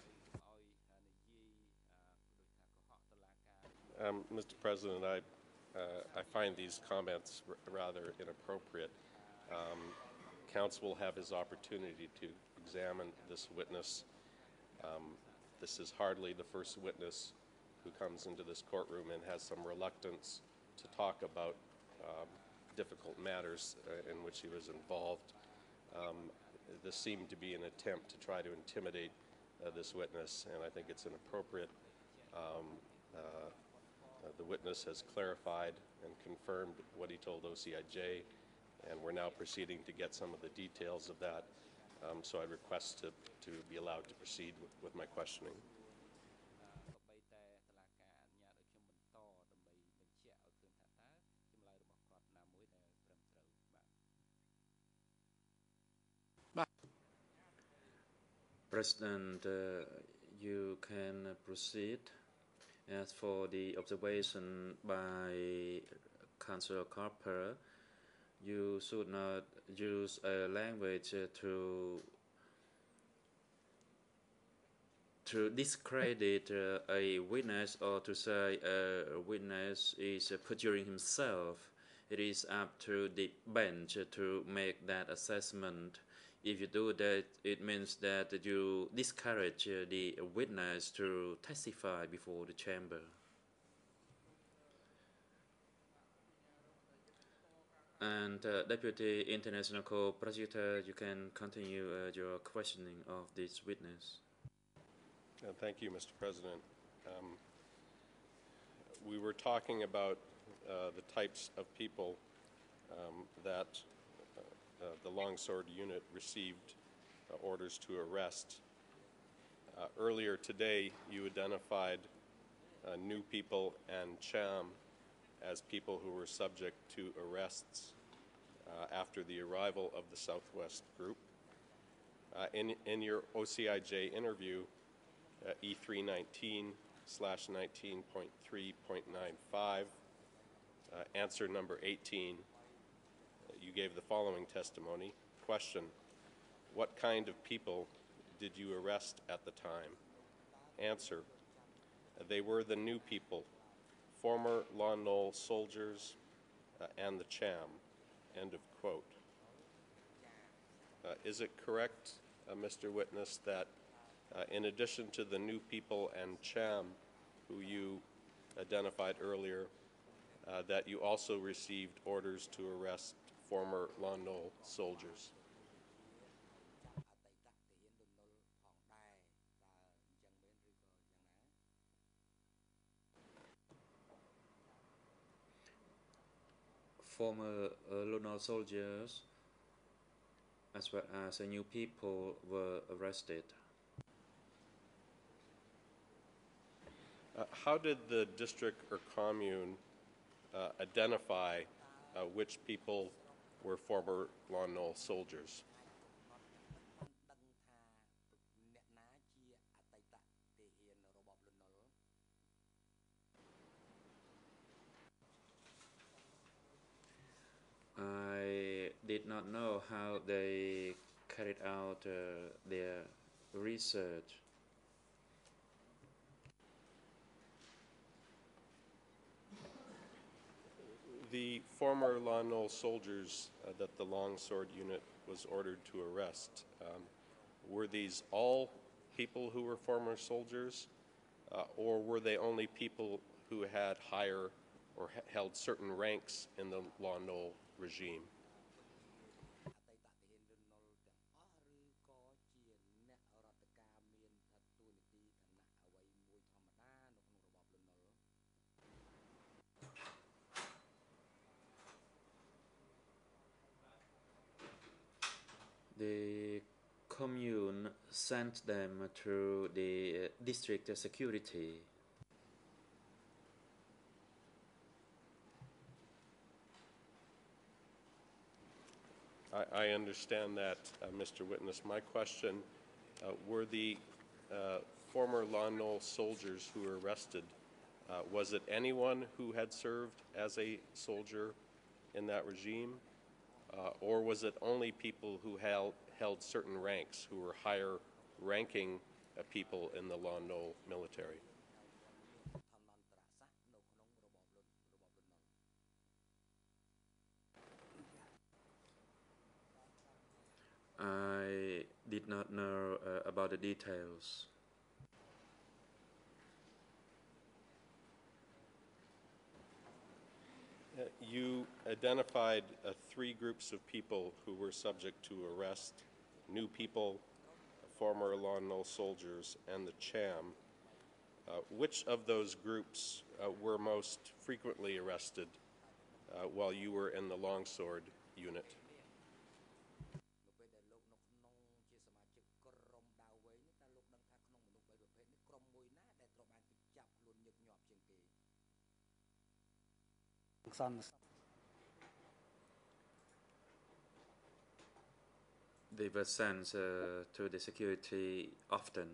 Um, Mister President, I, uh, I find these comments r rather inappropriate. Um, Counsel will have his opportunity to examine this witness. Um, this is hardly the first witness who comes into this courtroom and has some reluctance to talk about um, difficult matters uh, in which he was involved. Um, this seemed to be an attempt to try to intimidate uh, this witness, and I think it's inappropriate. Um, uh, uh, the witness has clarified and confirmed what he told O C I J, and we're now proceeding to get some of the details of that. Um, so I request to, to be allowed to proceed with, with my questioning. President, uh, you can proceed. As for the observation by Councillor Carper, you should not use a language uh, to to discredit uh, a witness or to say a witness is uh, perjuring himself. It is up to the bench to make that assessment. If you do that, it means that you discourage uh, the witness to testify before the chamber. And uh, Deputy International Co-Prosecutor, you can continue uh, your questioning of this witness. Uh, thank you, Mister President. Um, we were talking about uh, the types of people um, that uh, uh, the Longsword Unit received uh, orders to arrest. Uh, earlier today, you identified uh, new people and Cham as people who were subject to arrests uh, after the arrival of the Southwest Group. Uh, in, in your O C I J interview, uh, E three nineteen slash nineteen point three point nine five, uh, answer number eighteen, uh, you gave the following testimony. Question: what kind of people did you arrest at the time? Answer: they were the new people, former Lon Nol soldiers, uh, and the Cham. End of quote. Uh, is it correct, uh, Mister Witness, that uh, in addition to the new people and Cham, who you identified earlier, uh, that you also received orders to arrest former Lon Nol soldiers? Former uh, Lon Nol soldiers as well as uh, new people were arrested. Uh, how did the district or commune uh, identify uh, which people were former Lon Nol soldiers? I did not know how they carried out uh, their research. The former Lon Nol soldiers uh, that the Longsword Unit was ordered to arrest, um, were these all people who were former soldiers, uh, or were they only people who had higher or ha held certain ranks in the Lon Nol regime? The commune sent them to the uh, district security. I, I understand that, uh, Mister Witness. My question, uh, were the uh, former Lon Nol soldiers who were arrested, uh, was it anyone who had served as a soldier in that regime, uh, or was it only people who held, held certain ranks, who were higher ranking uh, people in the Lon Nol military? I did not know uh, about the details. Uh, you identified uh, three groups of people who were subject to arrest: new people, former Lon Nol soldiers, and the CHAM. Uh, which of those groups uh, were most frequently arrested uh, while you were in the longsword unit? They were sent uh, to the security often.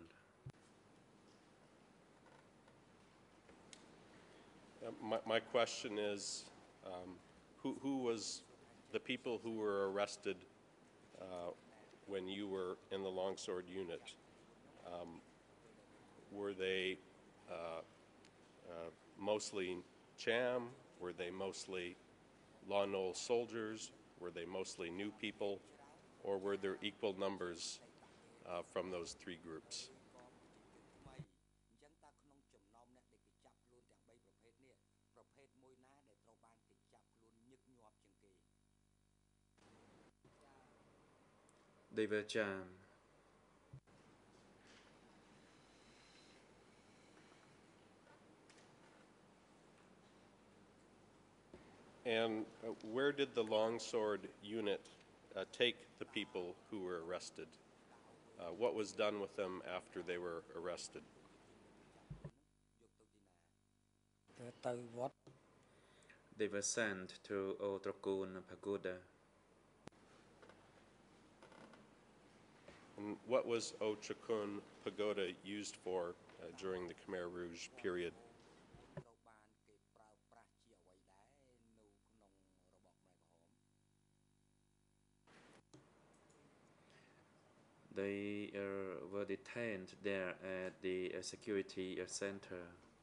Uh, my, my question is, um, who, who was the people who were arrested uh, when you were in the longsword unit? Um, were they uh, uh, mostly CHAM? Were they mostly Lon Nol soldiers? Were they mostly new people? Or were there equal numbers uh, from those three groups? They were CHAM. And uh, where did the longsword unit uh, take the people who were arrested? Uh, what was done with them after they were arrested? They were sent to Otrokun Pagoda. And what was Ochakun Pagoda used for uh, during the Khmer Rouge period? They uh, were detained there at the uh, security uh, center.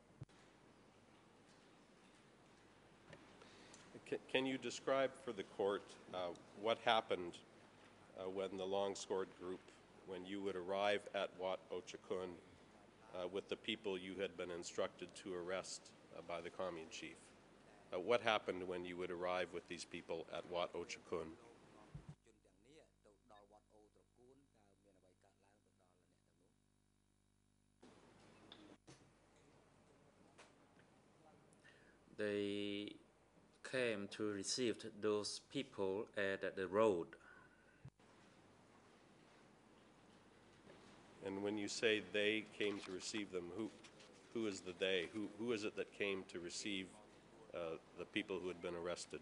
C can you describe for the court uh, what happened uh, when the longsword group, when you would arrive at Wat Ochakun uh, with the people you had been instructed to arrest uh, by the commune chief? Uh, what happened when you would arrive with these people at Wat Ochakun? They came to receive those people at the road. And when you say they came to receive them, who, who is the they? Who, who is it that came to receive uh, the people who had been arrested?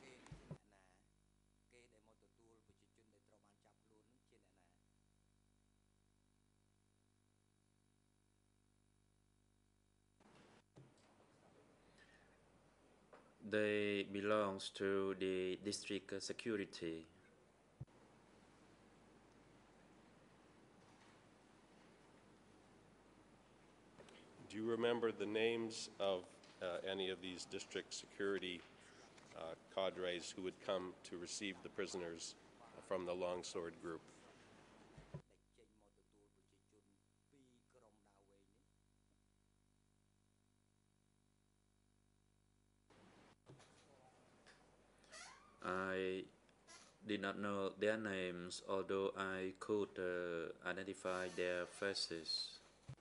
They belongs to the district security. Do you remember the names of uh, any of these district security uh, cadres who would come to receive the prisoners from the longsword group? I did not know their names, although I could uh, identify their faces.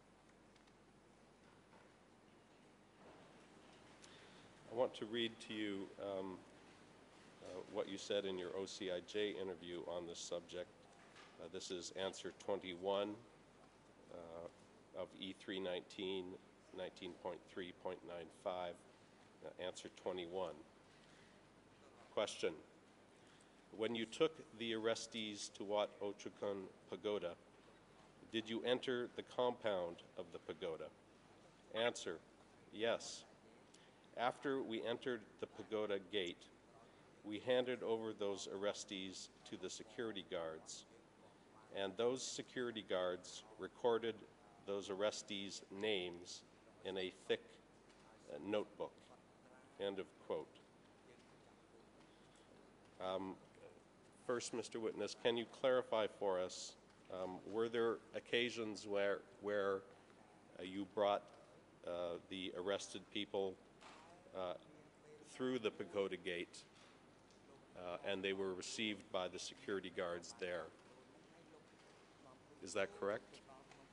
I want to read to you um, uh, what you said in your O C I J interview on this subject. Uh, this is answer twenty-one uh, of E three nineteen, nineteen point three point nine five, uh, answer twenty-one. Question. When you took the arrestees to Wat Ochakun Pagoda, did you enter the compound of the pagoda? Answer. Yes. After we entered the pagoda gate, we handed over those arrestees to the security guards, and those security guards recorded those arrestees' names in a thick uh, notebook. End of quote. Um, first, Mister Witness, can you clarify for us, um, were there occasions where, where uh, you brought uh, the arrested people uh, through the pagoda gate uh, and they were received by the security guards there? Is that correct?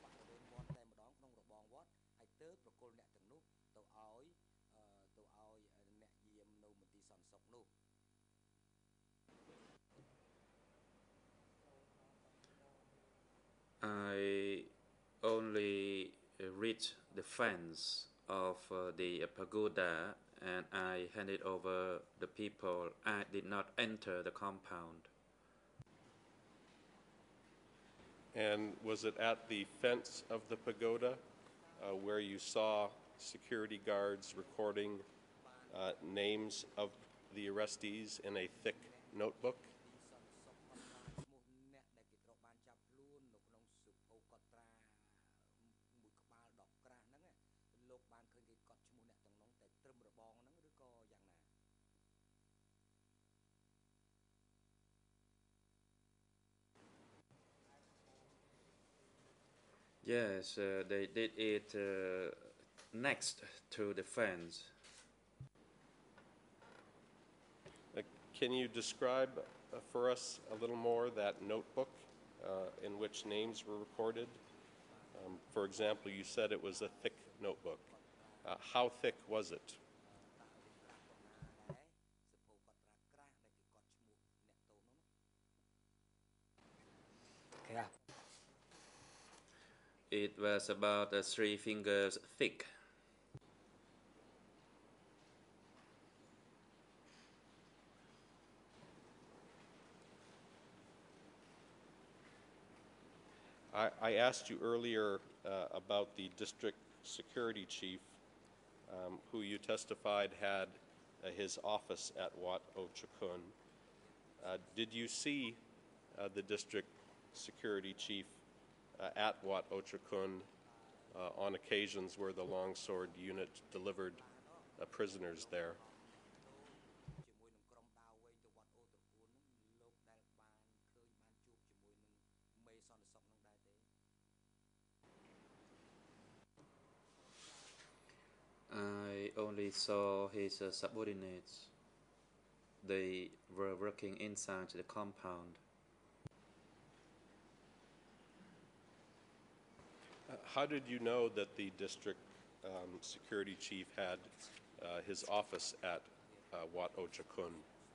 I only uh, reached the fence of uh, the pagoda and I handed over the people. I did not enter the compound. And was it at the fence of the pagoda uh, where you saw security guards recording uh, names of the arrestees in a thick notebook? Yes, uh, they did it uh, next to the fence. Uh, can you describe uh, for us a little more that notebook uh, in which names were recorded? Um, for example, you said it was a thick notebook. Uh, how thick was it? Yeah. It was about uh, three fingers thick. I, I asked you earlier uh, about the district security chief um, who you testified had uh, his office at Wat Ochakun. Uh, did you see uh, the district security chief uh, at Wat Ochakun uh, on occasions where the longsword unit delivered uh, prisoners there? I only saw his uh, subordinates. They were working inside the compound. Uh, how did you know that the district um, security chief had uh, his office at uh, Wat Ochakun?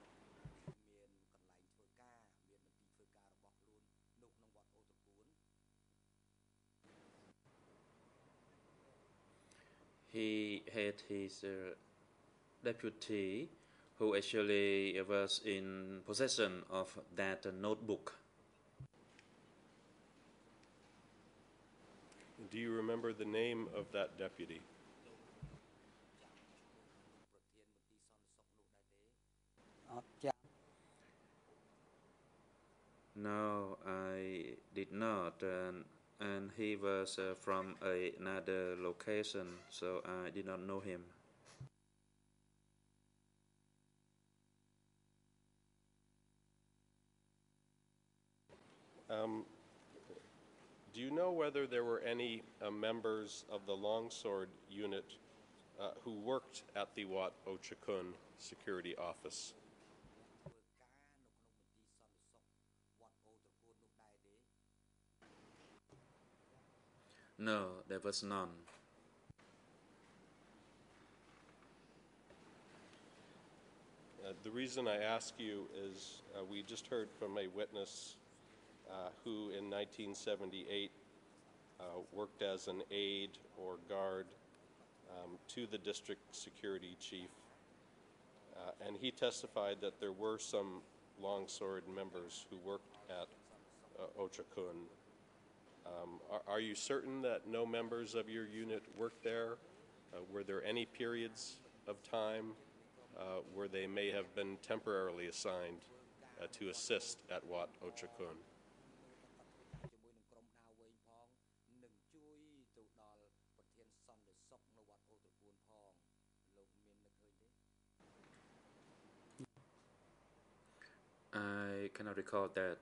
He had his uh, deputy who actually was in possession of that uh, notebook. Do you remember the name of that deputy? Ờ, dạ. No, I did not, and, and he was uh, from a, another location, so I did not know him. Um, do you know whether there were any uh, members of the longsword unit uh, who worked at the Wat Ochakun security office? No, there was none. Uh, the reason I ask you is uh, we just heard from a witness uh, who in nineteen seventy-eight uh, worked as an aide or guard um, to the district security chief. Uh, and he testified that there were some longsword members who worked at uh, Ochakun. Um, are, are you certain that no members of your unit worked there? Uh, were there any periods of time uh, where they may have been temporarily assigned uh, to assist at Wat Ochakun? I cannot recall that.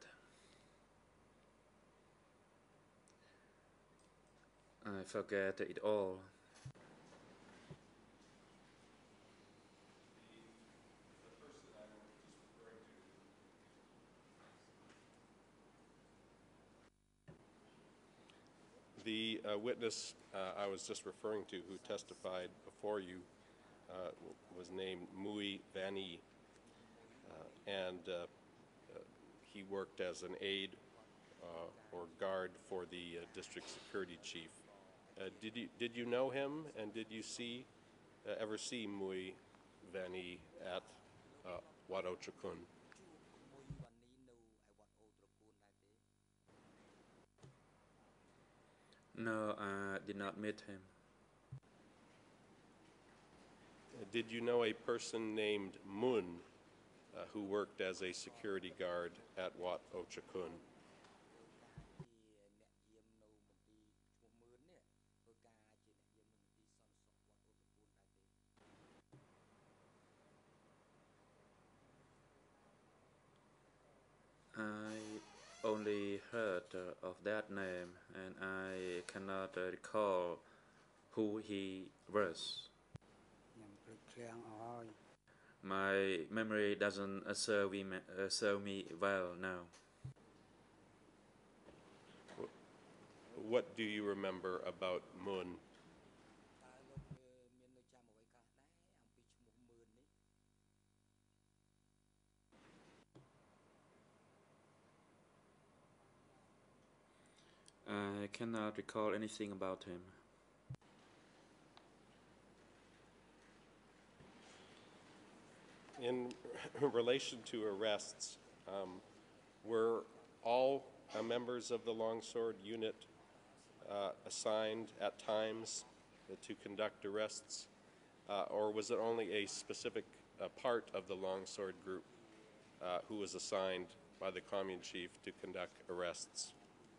I forget it all. The uh, witness uh, I was just referring to who testified before you uh, was named Mui Vani, uh, and uh, uh, he worked as an aide uh, or guard for the uh, district security chief. Uh, did you did you know him, and did you see uh, ever see Mui Vani at uh, Wat Ochakun? No, I did not meet him. Uh, Did you know a person named Mun uh, who worked as a security guard at Wat Ochakun? I only heard uh, of that name, and I cannot uh, recall who he was. My memory doesn't uh, serve, me, uh, serve me well now. What do you remember about Mun? I cannot recall anything about him. In relation to arrests, um, were all uh, members of the longsword unit uh, assigned at times uh, to conduct arrests, uh, or was it only a specific uh, part of the longsword group uh, who was assigned by the commune chief to conduct arrests?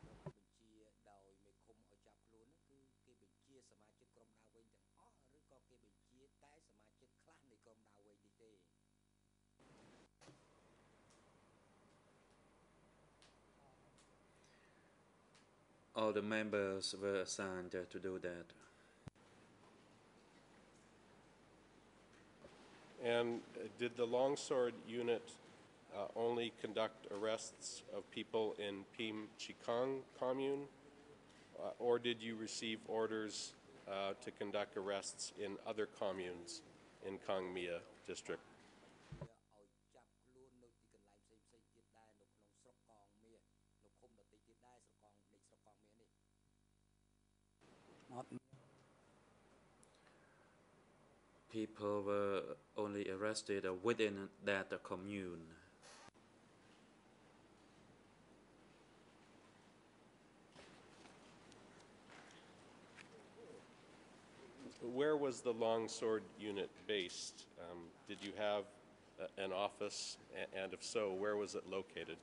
All the members were assigned uh, to do that. And uh, did the longsword unit uh, only conduct arrests of people in Pim Chikang commune, uh, or did you receive orders uh, to conduct arrests in other communes in Kang Mia district? People were only arrested uh, within that uh, commune. Where was the longsword unit based? Um, did you have uh, an office, A- and if so, where was it located?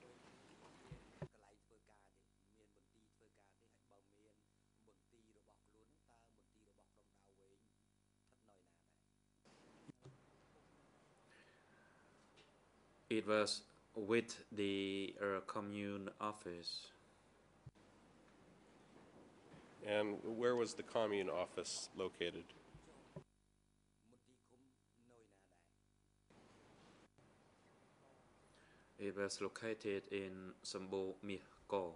It was with the uh, commune office. And where was the commune office located? It was located in Sambo Mihko.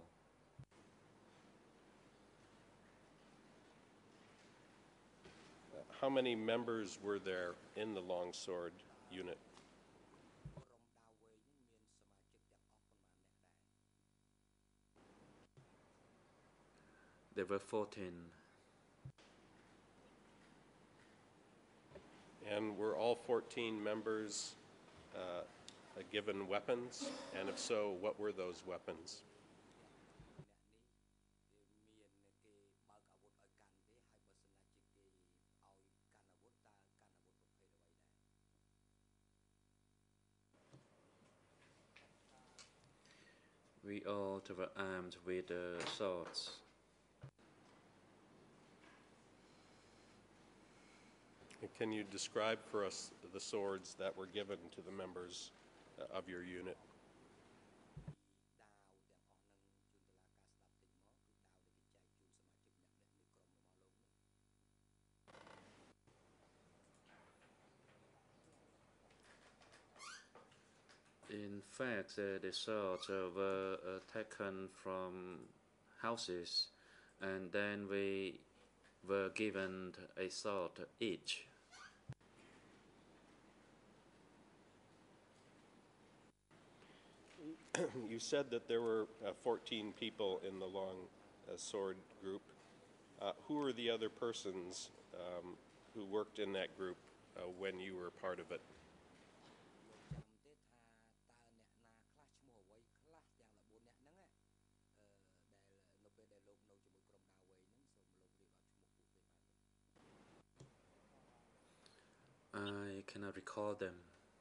How many members were there in the longsword unit? There were fourteen. And were all fourteen members uh, given weapons? And if so, what were those weapons? We all were armed with uh, swords. And can you describe for us the swords that were given to the members uh, of your unit? In fact, uh, the swords uh, were uh, taken from houses, and then we were given a sword each. You said that there were uh, fourteen people in the long uh, sword group. Uh, who were the other persons um, who worked in that group uh, when you were part of it? I cannot recall them.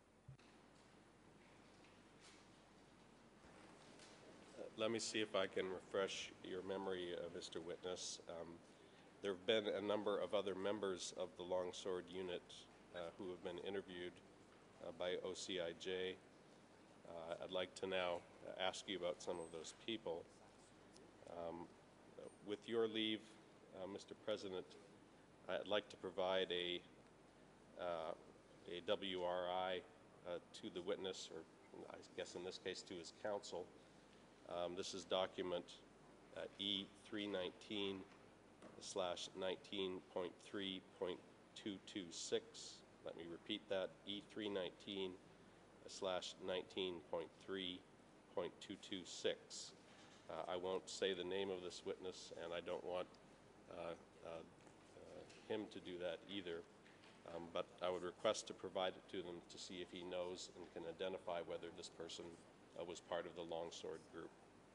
Uh, let me see if I can refresh your memory, uh, Mister Witness. Um, there have been a number of other members of the longsword unit uh, who have been interviewed uh, by O C I J. Uh, I'd like to now ask you about some of those people. Um, with your leave, uh, Mister President, I'd like to provide a uh, a W R I uh, to the witness, or I guess in this case to his counsel. Um, this is document uh, E three nineteen slash nineteen point three point two two six. Let me repeat that, E three nineteen slash nineteen point three point two two six. Uh, I won't say the name of this witness, and I don't want uh, uh, uh, him to do that either. Um, but I would request to provide it to them to see if he knows and can identify whether this person uh, was part of the longsword group.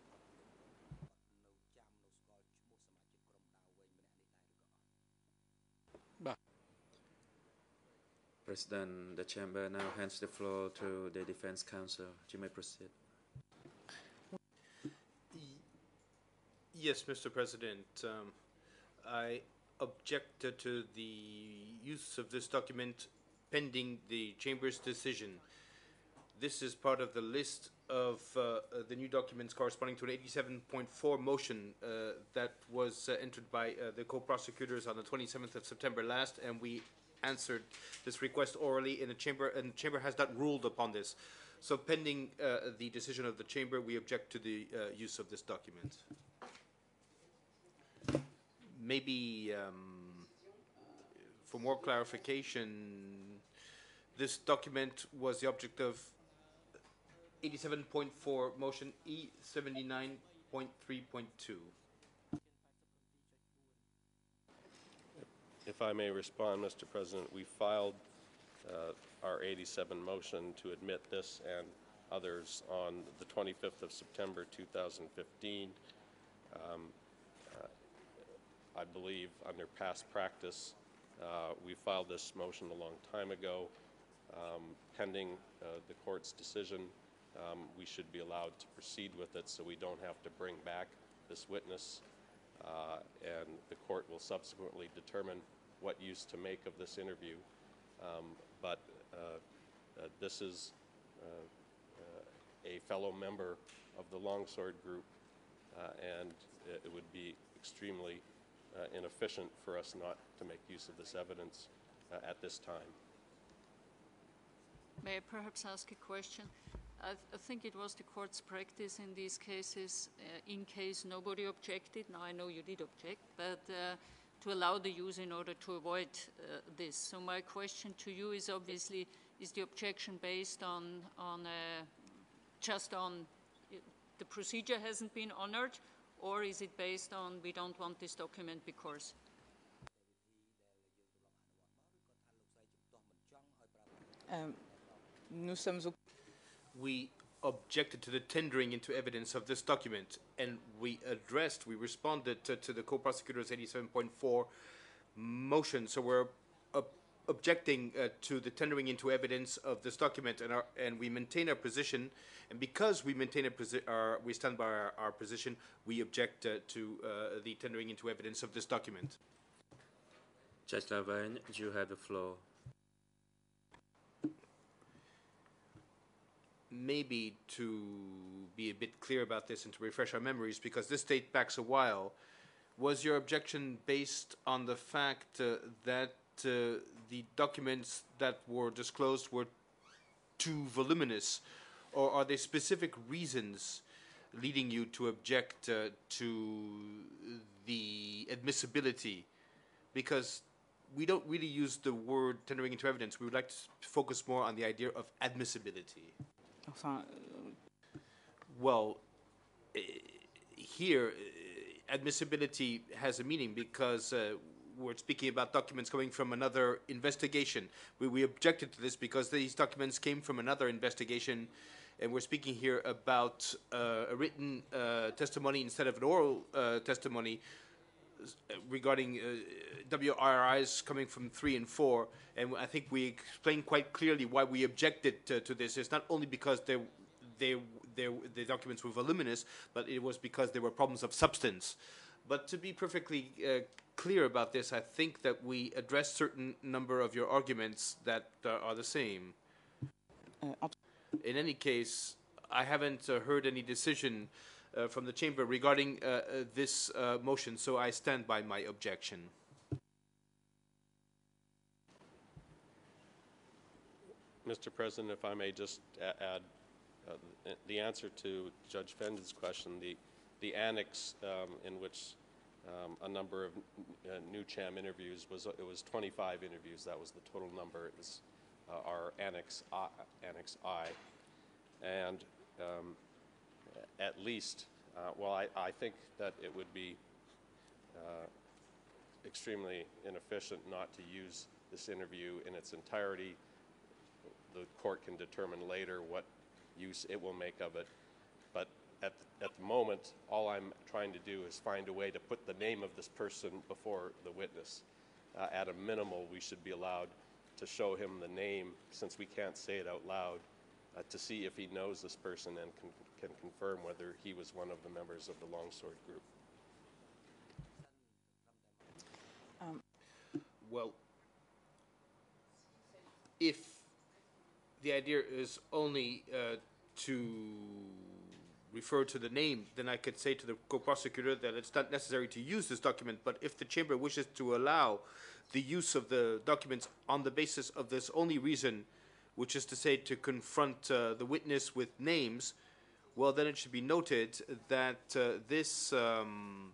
President, the chamber now hands the floor to the defense counsel. You may proceed. Yes, Mister President. Um, I objected to the use of this document pending the Chamber's decision. This is part of the list of uh, the new documents corresponding to an eighty-seven point four motion uh, that was uh, entered by uh, the co-prosecutors on the twenty-seventh of September last, and we answered this request orally in the Chamber, and the Chamber has not ruled upon this. So pending uh, the decision of the Chamber, we object to the uh, use of this document. Maybe um, for more clarification, this document was the object of eighty-seven point four motion E seventy-nine point three point two. If I may respond, Mister President, we filed uh, our eighty-seven motion to admit this and others on the twenty-fifth of September two thousand fifteen. Um, uh, I believe under past practice, uh, we filed this motion a long time ago. Um, pending uh, the court's decision, um, we should be allowed to proceed with it so we don't have to bring back this witness, uh, and the court will subsequently determine what use to make of this interview. Um, but uh, uh, this is uh, uh, a fellow member of the longsword group, uh, and it, it would be extremely uh, inefficient for us not to make use of this evidence uh, at this time. May I perhaps ask a question? I, th I think it was the court's practice in these cases, uh, in case nobody objected, now I know you did object, but uh, to allow the use in order to avoid uh, this. So my question to you is obviously, is the objection based on, on uh, just on uh, the procedure hasn't been honored, or is it based on we don't want this document because? Um, nous sommes au We objected to the tendering into evidence of this document, and we addressed, we responded to, to the co-prosecutor's eighty-seven point four motion. So we're uh, objecting uh, to the tendering into evidence of this document, and our, and we maintain our position. And because we maintain a posi our, we stand by our, our position, we object uh, to uh, the tendering into evidence of this document. Judge Laverne, you have the floor. Maybe to be a bit clear about this and to refresh our memories, because this date backs a while, was your objection based on the fact uh, that uh, the documents that were disclosed were too voluminous, or are there specific reasons leading you to object uh, to the admissibility? Because we don't really use the word tendering into evidence. We would like to focus more on the idea of admissibility. enfin, euh, Well, eh, here, eh, admissibility has a meaning because uh, we're speaking about documents coming from another investigation. We, we objected to this because these documents came from another investigation, and we're speaking here about uh, a written uh, testimony instead of an oral uh, testimony regarding uh, W R Is coming from three and four, and I think we explained quite clearly why we objected to, to this. It's not only because they, they, they, the documents were voluminous, but it was because there were problems of substance. But to be perfectly uh, clear about this, I think that we addressed certain number of your arguments that uh, are the same. euh, en In any case, I haven't uh, heard any decision uh, from the chamber regarding uh, uh, this uh, motion, so I stand by my objection. Mister President, if I may just a- add uh, the answer to Judge Fenton's question, the, the annex um, in which um, a number of uh, new CHAM interviews was, it was twenty-five interviews. That was the total number. It was uh, our Annex I, Annex I. And um, at least, uh, well, I, I think that it would be uh, extremely inefficient not to use this interview in its entirety. The court can determine later what use it will make of it. But at, at the moment, all I'm trying to do is find a way to put the name of this person before the witness. Uh, at a minimal, we should be allowed to show him the name, since we can't say it out loud, uh, to see if he knows this person and can, can confirm whether he was one of the members of the Longsword group. um, Well, if the idea is only uh, to refer to the name, then I could say to the co-prosecutor that it's not necessary to use this document, but if the chamber wishes to allow the use of the documents on the basis of this only reason, which is to say to confront uh, the witness with names, well, then it should be noted that uh, this um,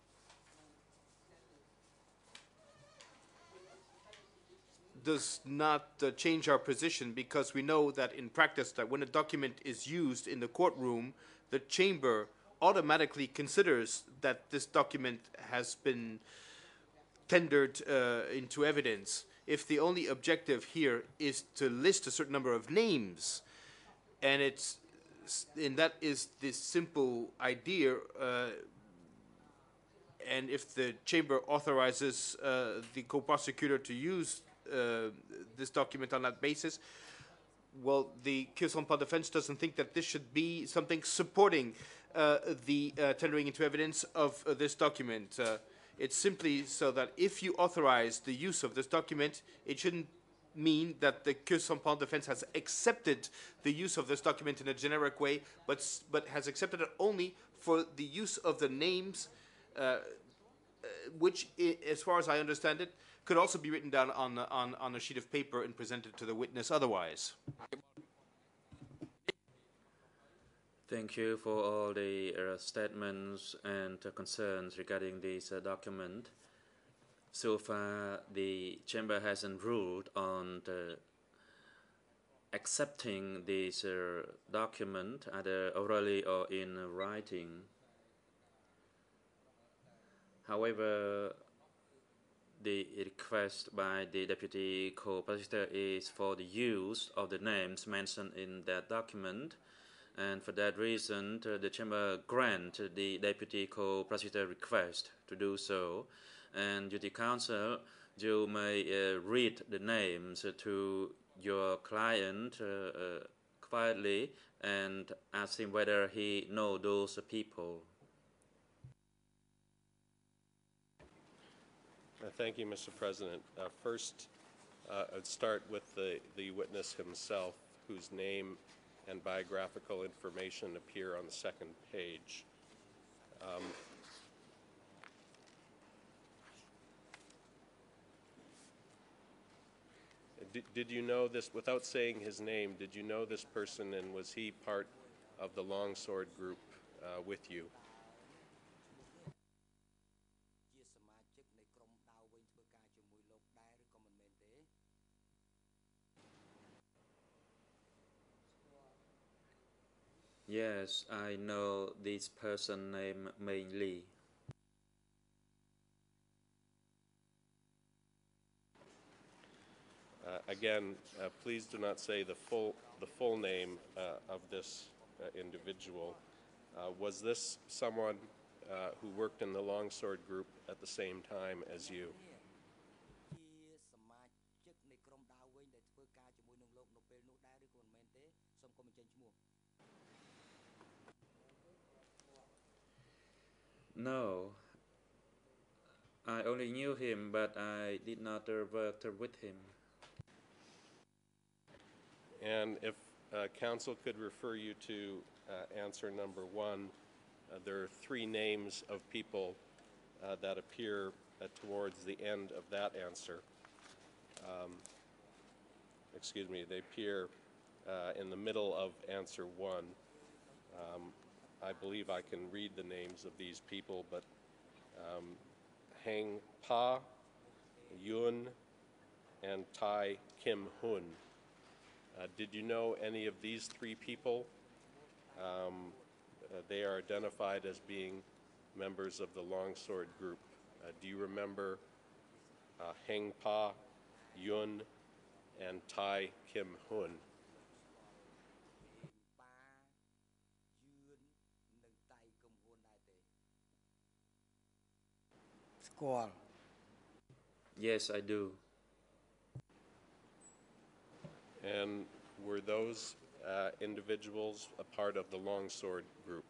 does not uh, change our position, because we know that in practice that when a document is used in the courtroom, the chamber automatically considers that this document has been tendered uh, into evidence. If the only objective here is to list a certain number of names, and it's and that is this simple idea, uh, and if the chamber authorizes uh, the co-prosecutor to use uh, this document on that basis, well, the Kyusonpa defense doesn't think that this should be something supporting uh, the uh, tendering into evidence of uh, this document. Uh, it's simply so that if you authorize the use of this document, it shouldn't mean that the Kyusonpa defense has accepted the use of this document in a generic way, but but has accepted it only for the use of the names, uh, which, I, as far as I understand it, could also be written down on, on, on a sheet of paper and presented to the witness otherwise. Thank you for all the uh, statements and uh, concerns regarding this uh, document. So far, the chamber hasn't ruled on the accepting this uh, document, either orally or in writing. However, the request by the Deputy Co-Prosecutor is for the use of the names mentioned in that document, and for that reason, uh, the Chamber grant the Deputy Co-Prosecutor request to do so. And Duty Counsel, you may uh, read the names to your client uh, uh, quietly and ask him whether he knows those people. Uh, Thank you, Mister President. Uh, First, uh, I'd start with the, the witness himself, whose name and biographical information appear on the second page. Um, did, did you know this, without saying his name, did you know this person, and was he part of the Longsword group uh, with you? Yes, I know this person named Mei Lee. Uh, again, uh, please do not say the full the full name uh, of this uh, individual. Uh, was this someone uh, who worked in the Longsword group at the same time as you? No, I only knew him, but I did not uh, work with him. And if uh, counsel could refer you to uh, answer number one, uh, there are three names of people uh, that appear uh, towards the end of that answer. Um, excuse me, they appear uh, in the middle of answer one. Um, I believe I can read the names of these people, but um, Hang Pa, Yun, and Tai Kim Hun. Uh, did you know any of these three people? Um, uh, they are identified as being members of the Longsword group. Uh, do you remember uh, Hang Pa, Yun, and Tai Kim Hun? Squall. Yes, I do. And were those uh, individuals a part of the Longsword group?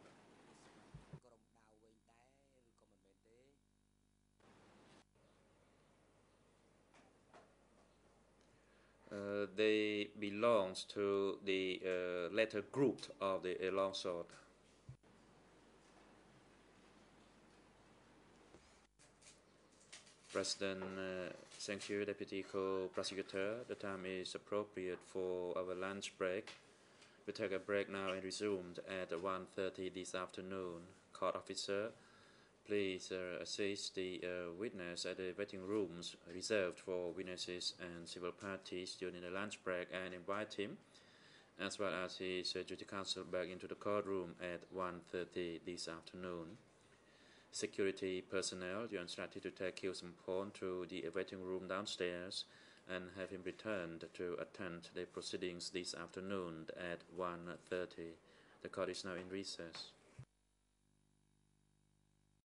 Uh, they belongs to the uh, latter group of the uh, Longsword. President, uh, thank you, Deputy Co-Prosecutor. The time is appropriate for our lunch break. We take a break now and resumed at one thirty this afternoon. Court officer, please uh, assist the uh, witness at the waiting rooms reserved for witnesses and civil parties during the lunch break and invite him, as well as his uh, duty counsel, back into the courtroom at one thirty this afternoon. Security personnel, you are instructed to take Kyo Sampon to the waiting room downstairs and have him returned to attend the proceedings this afternoon at one thirty. The court is now in recess.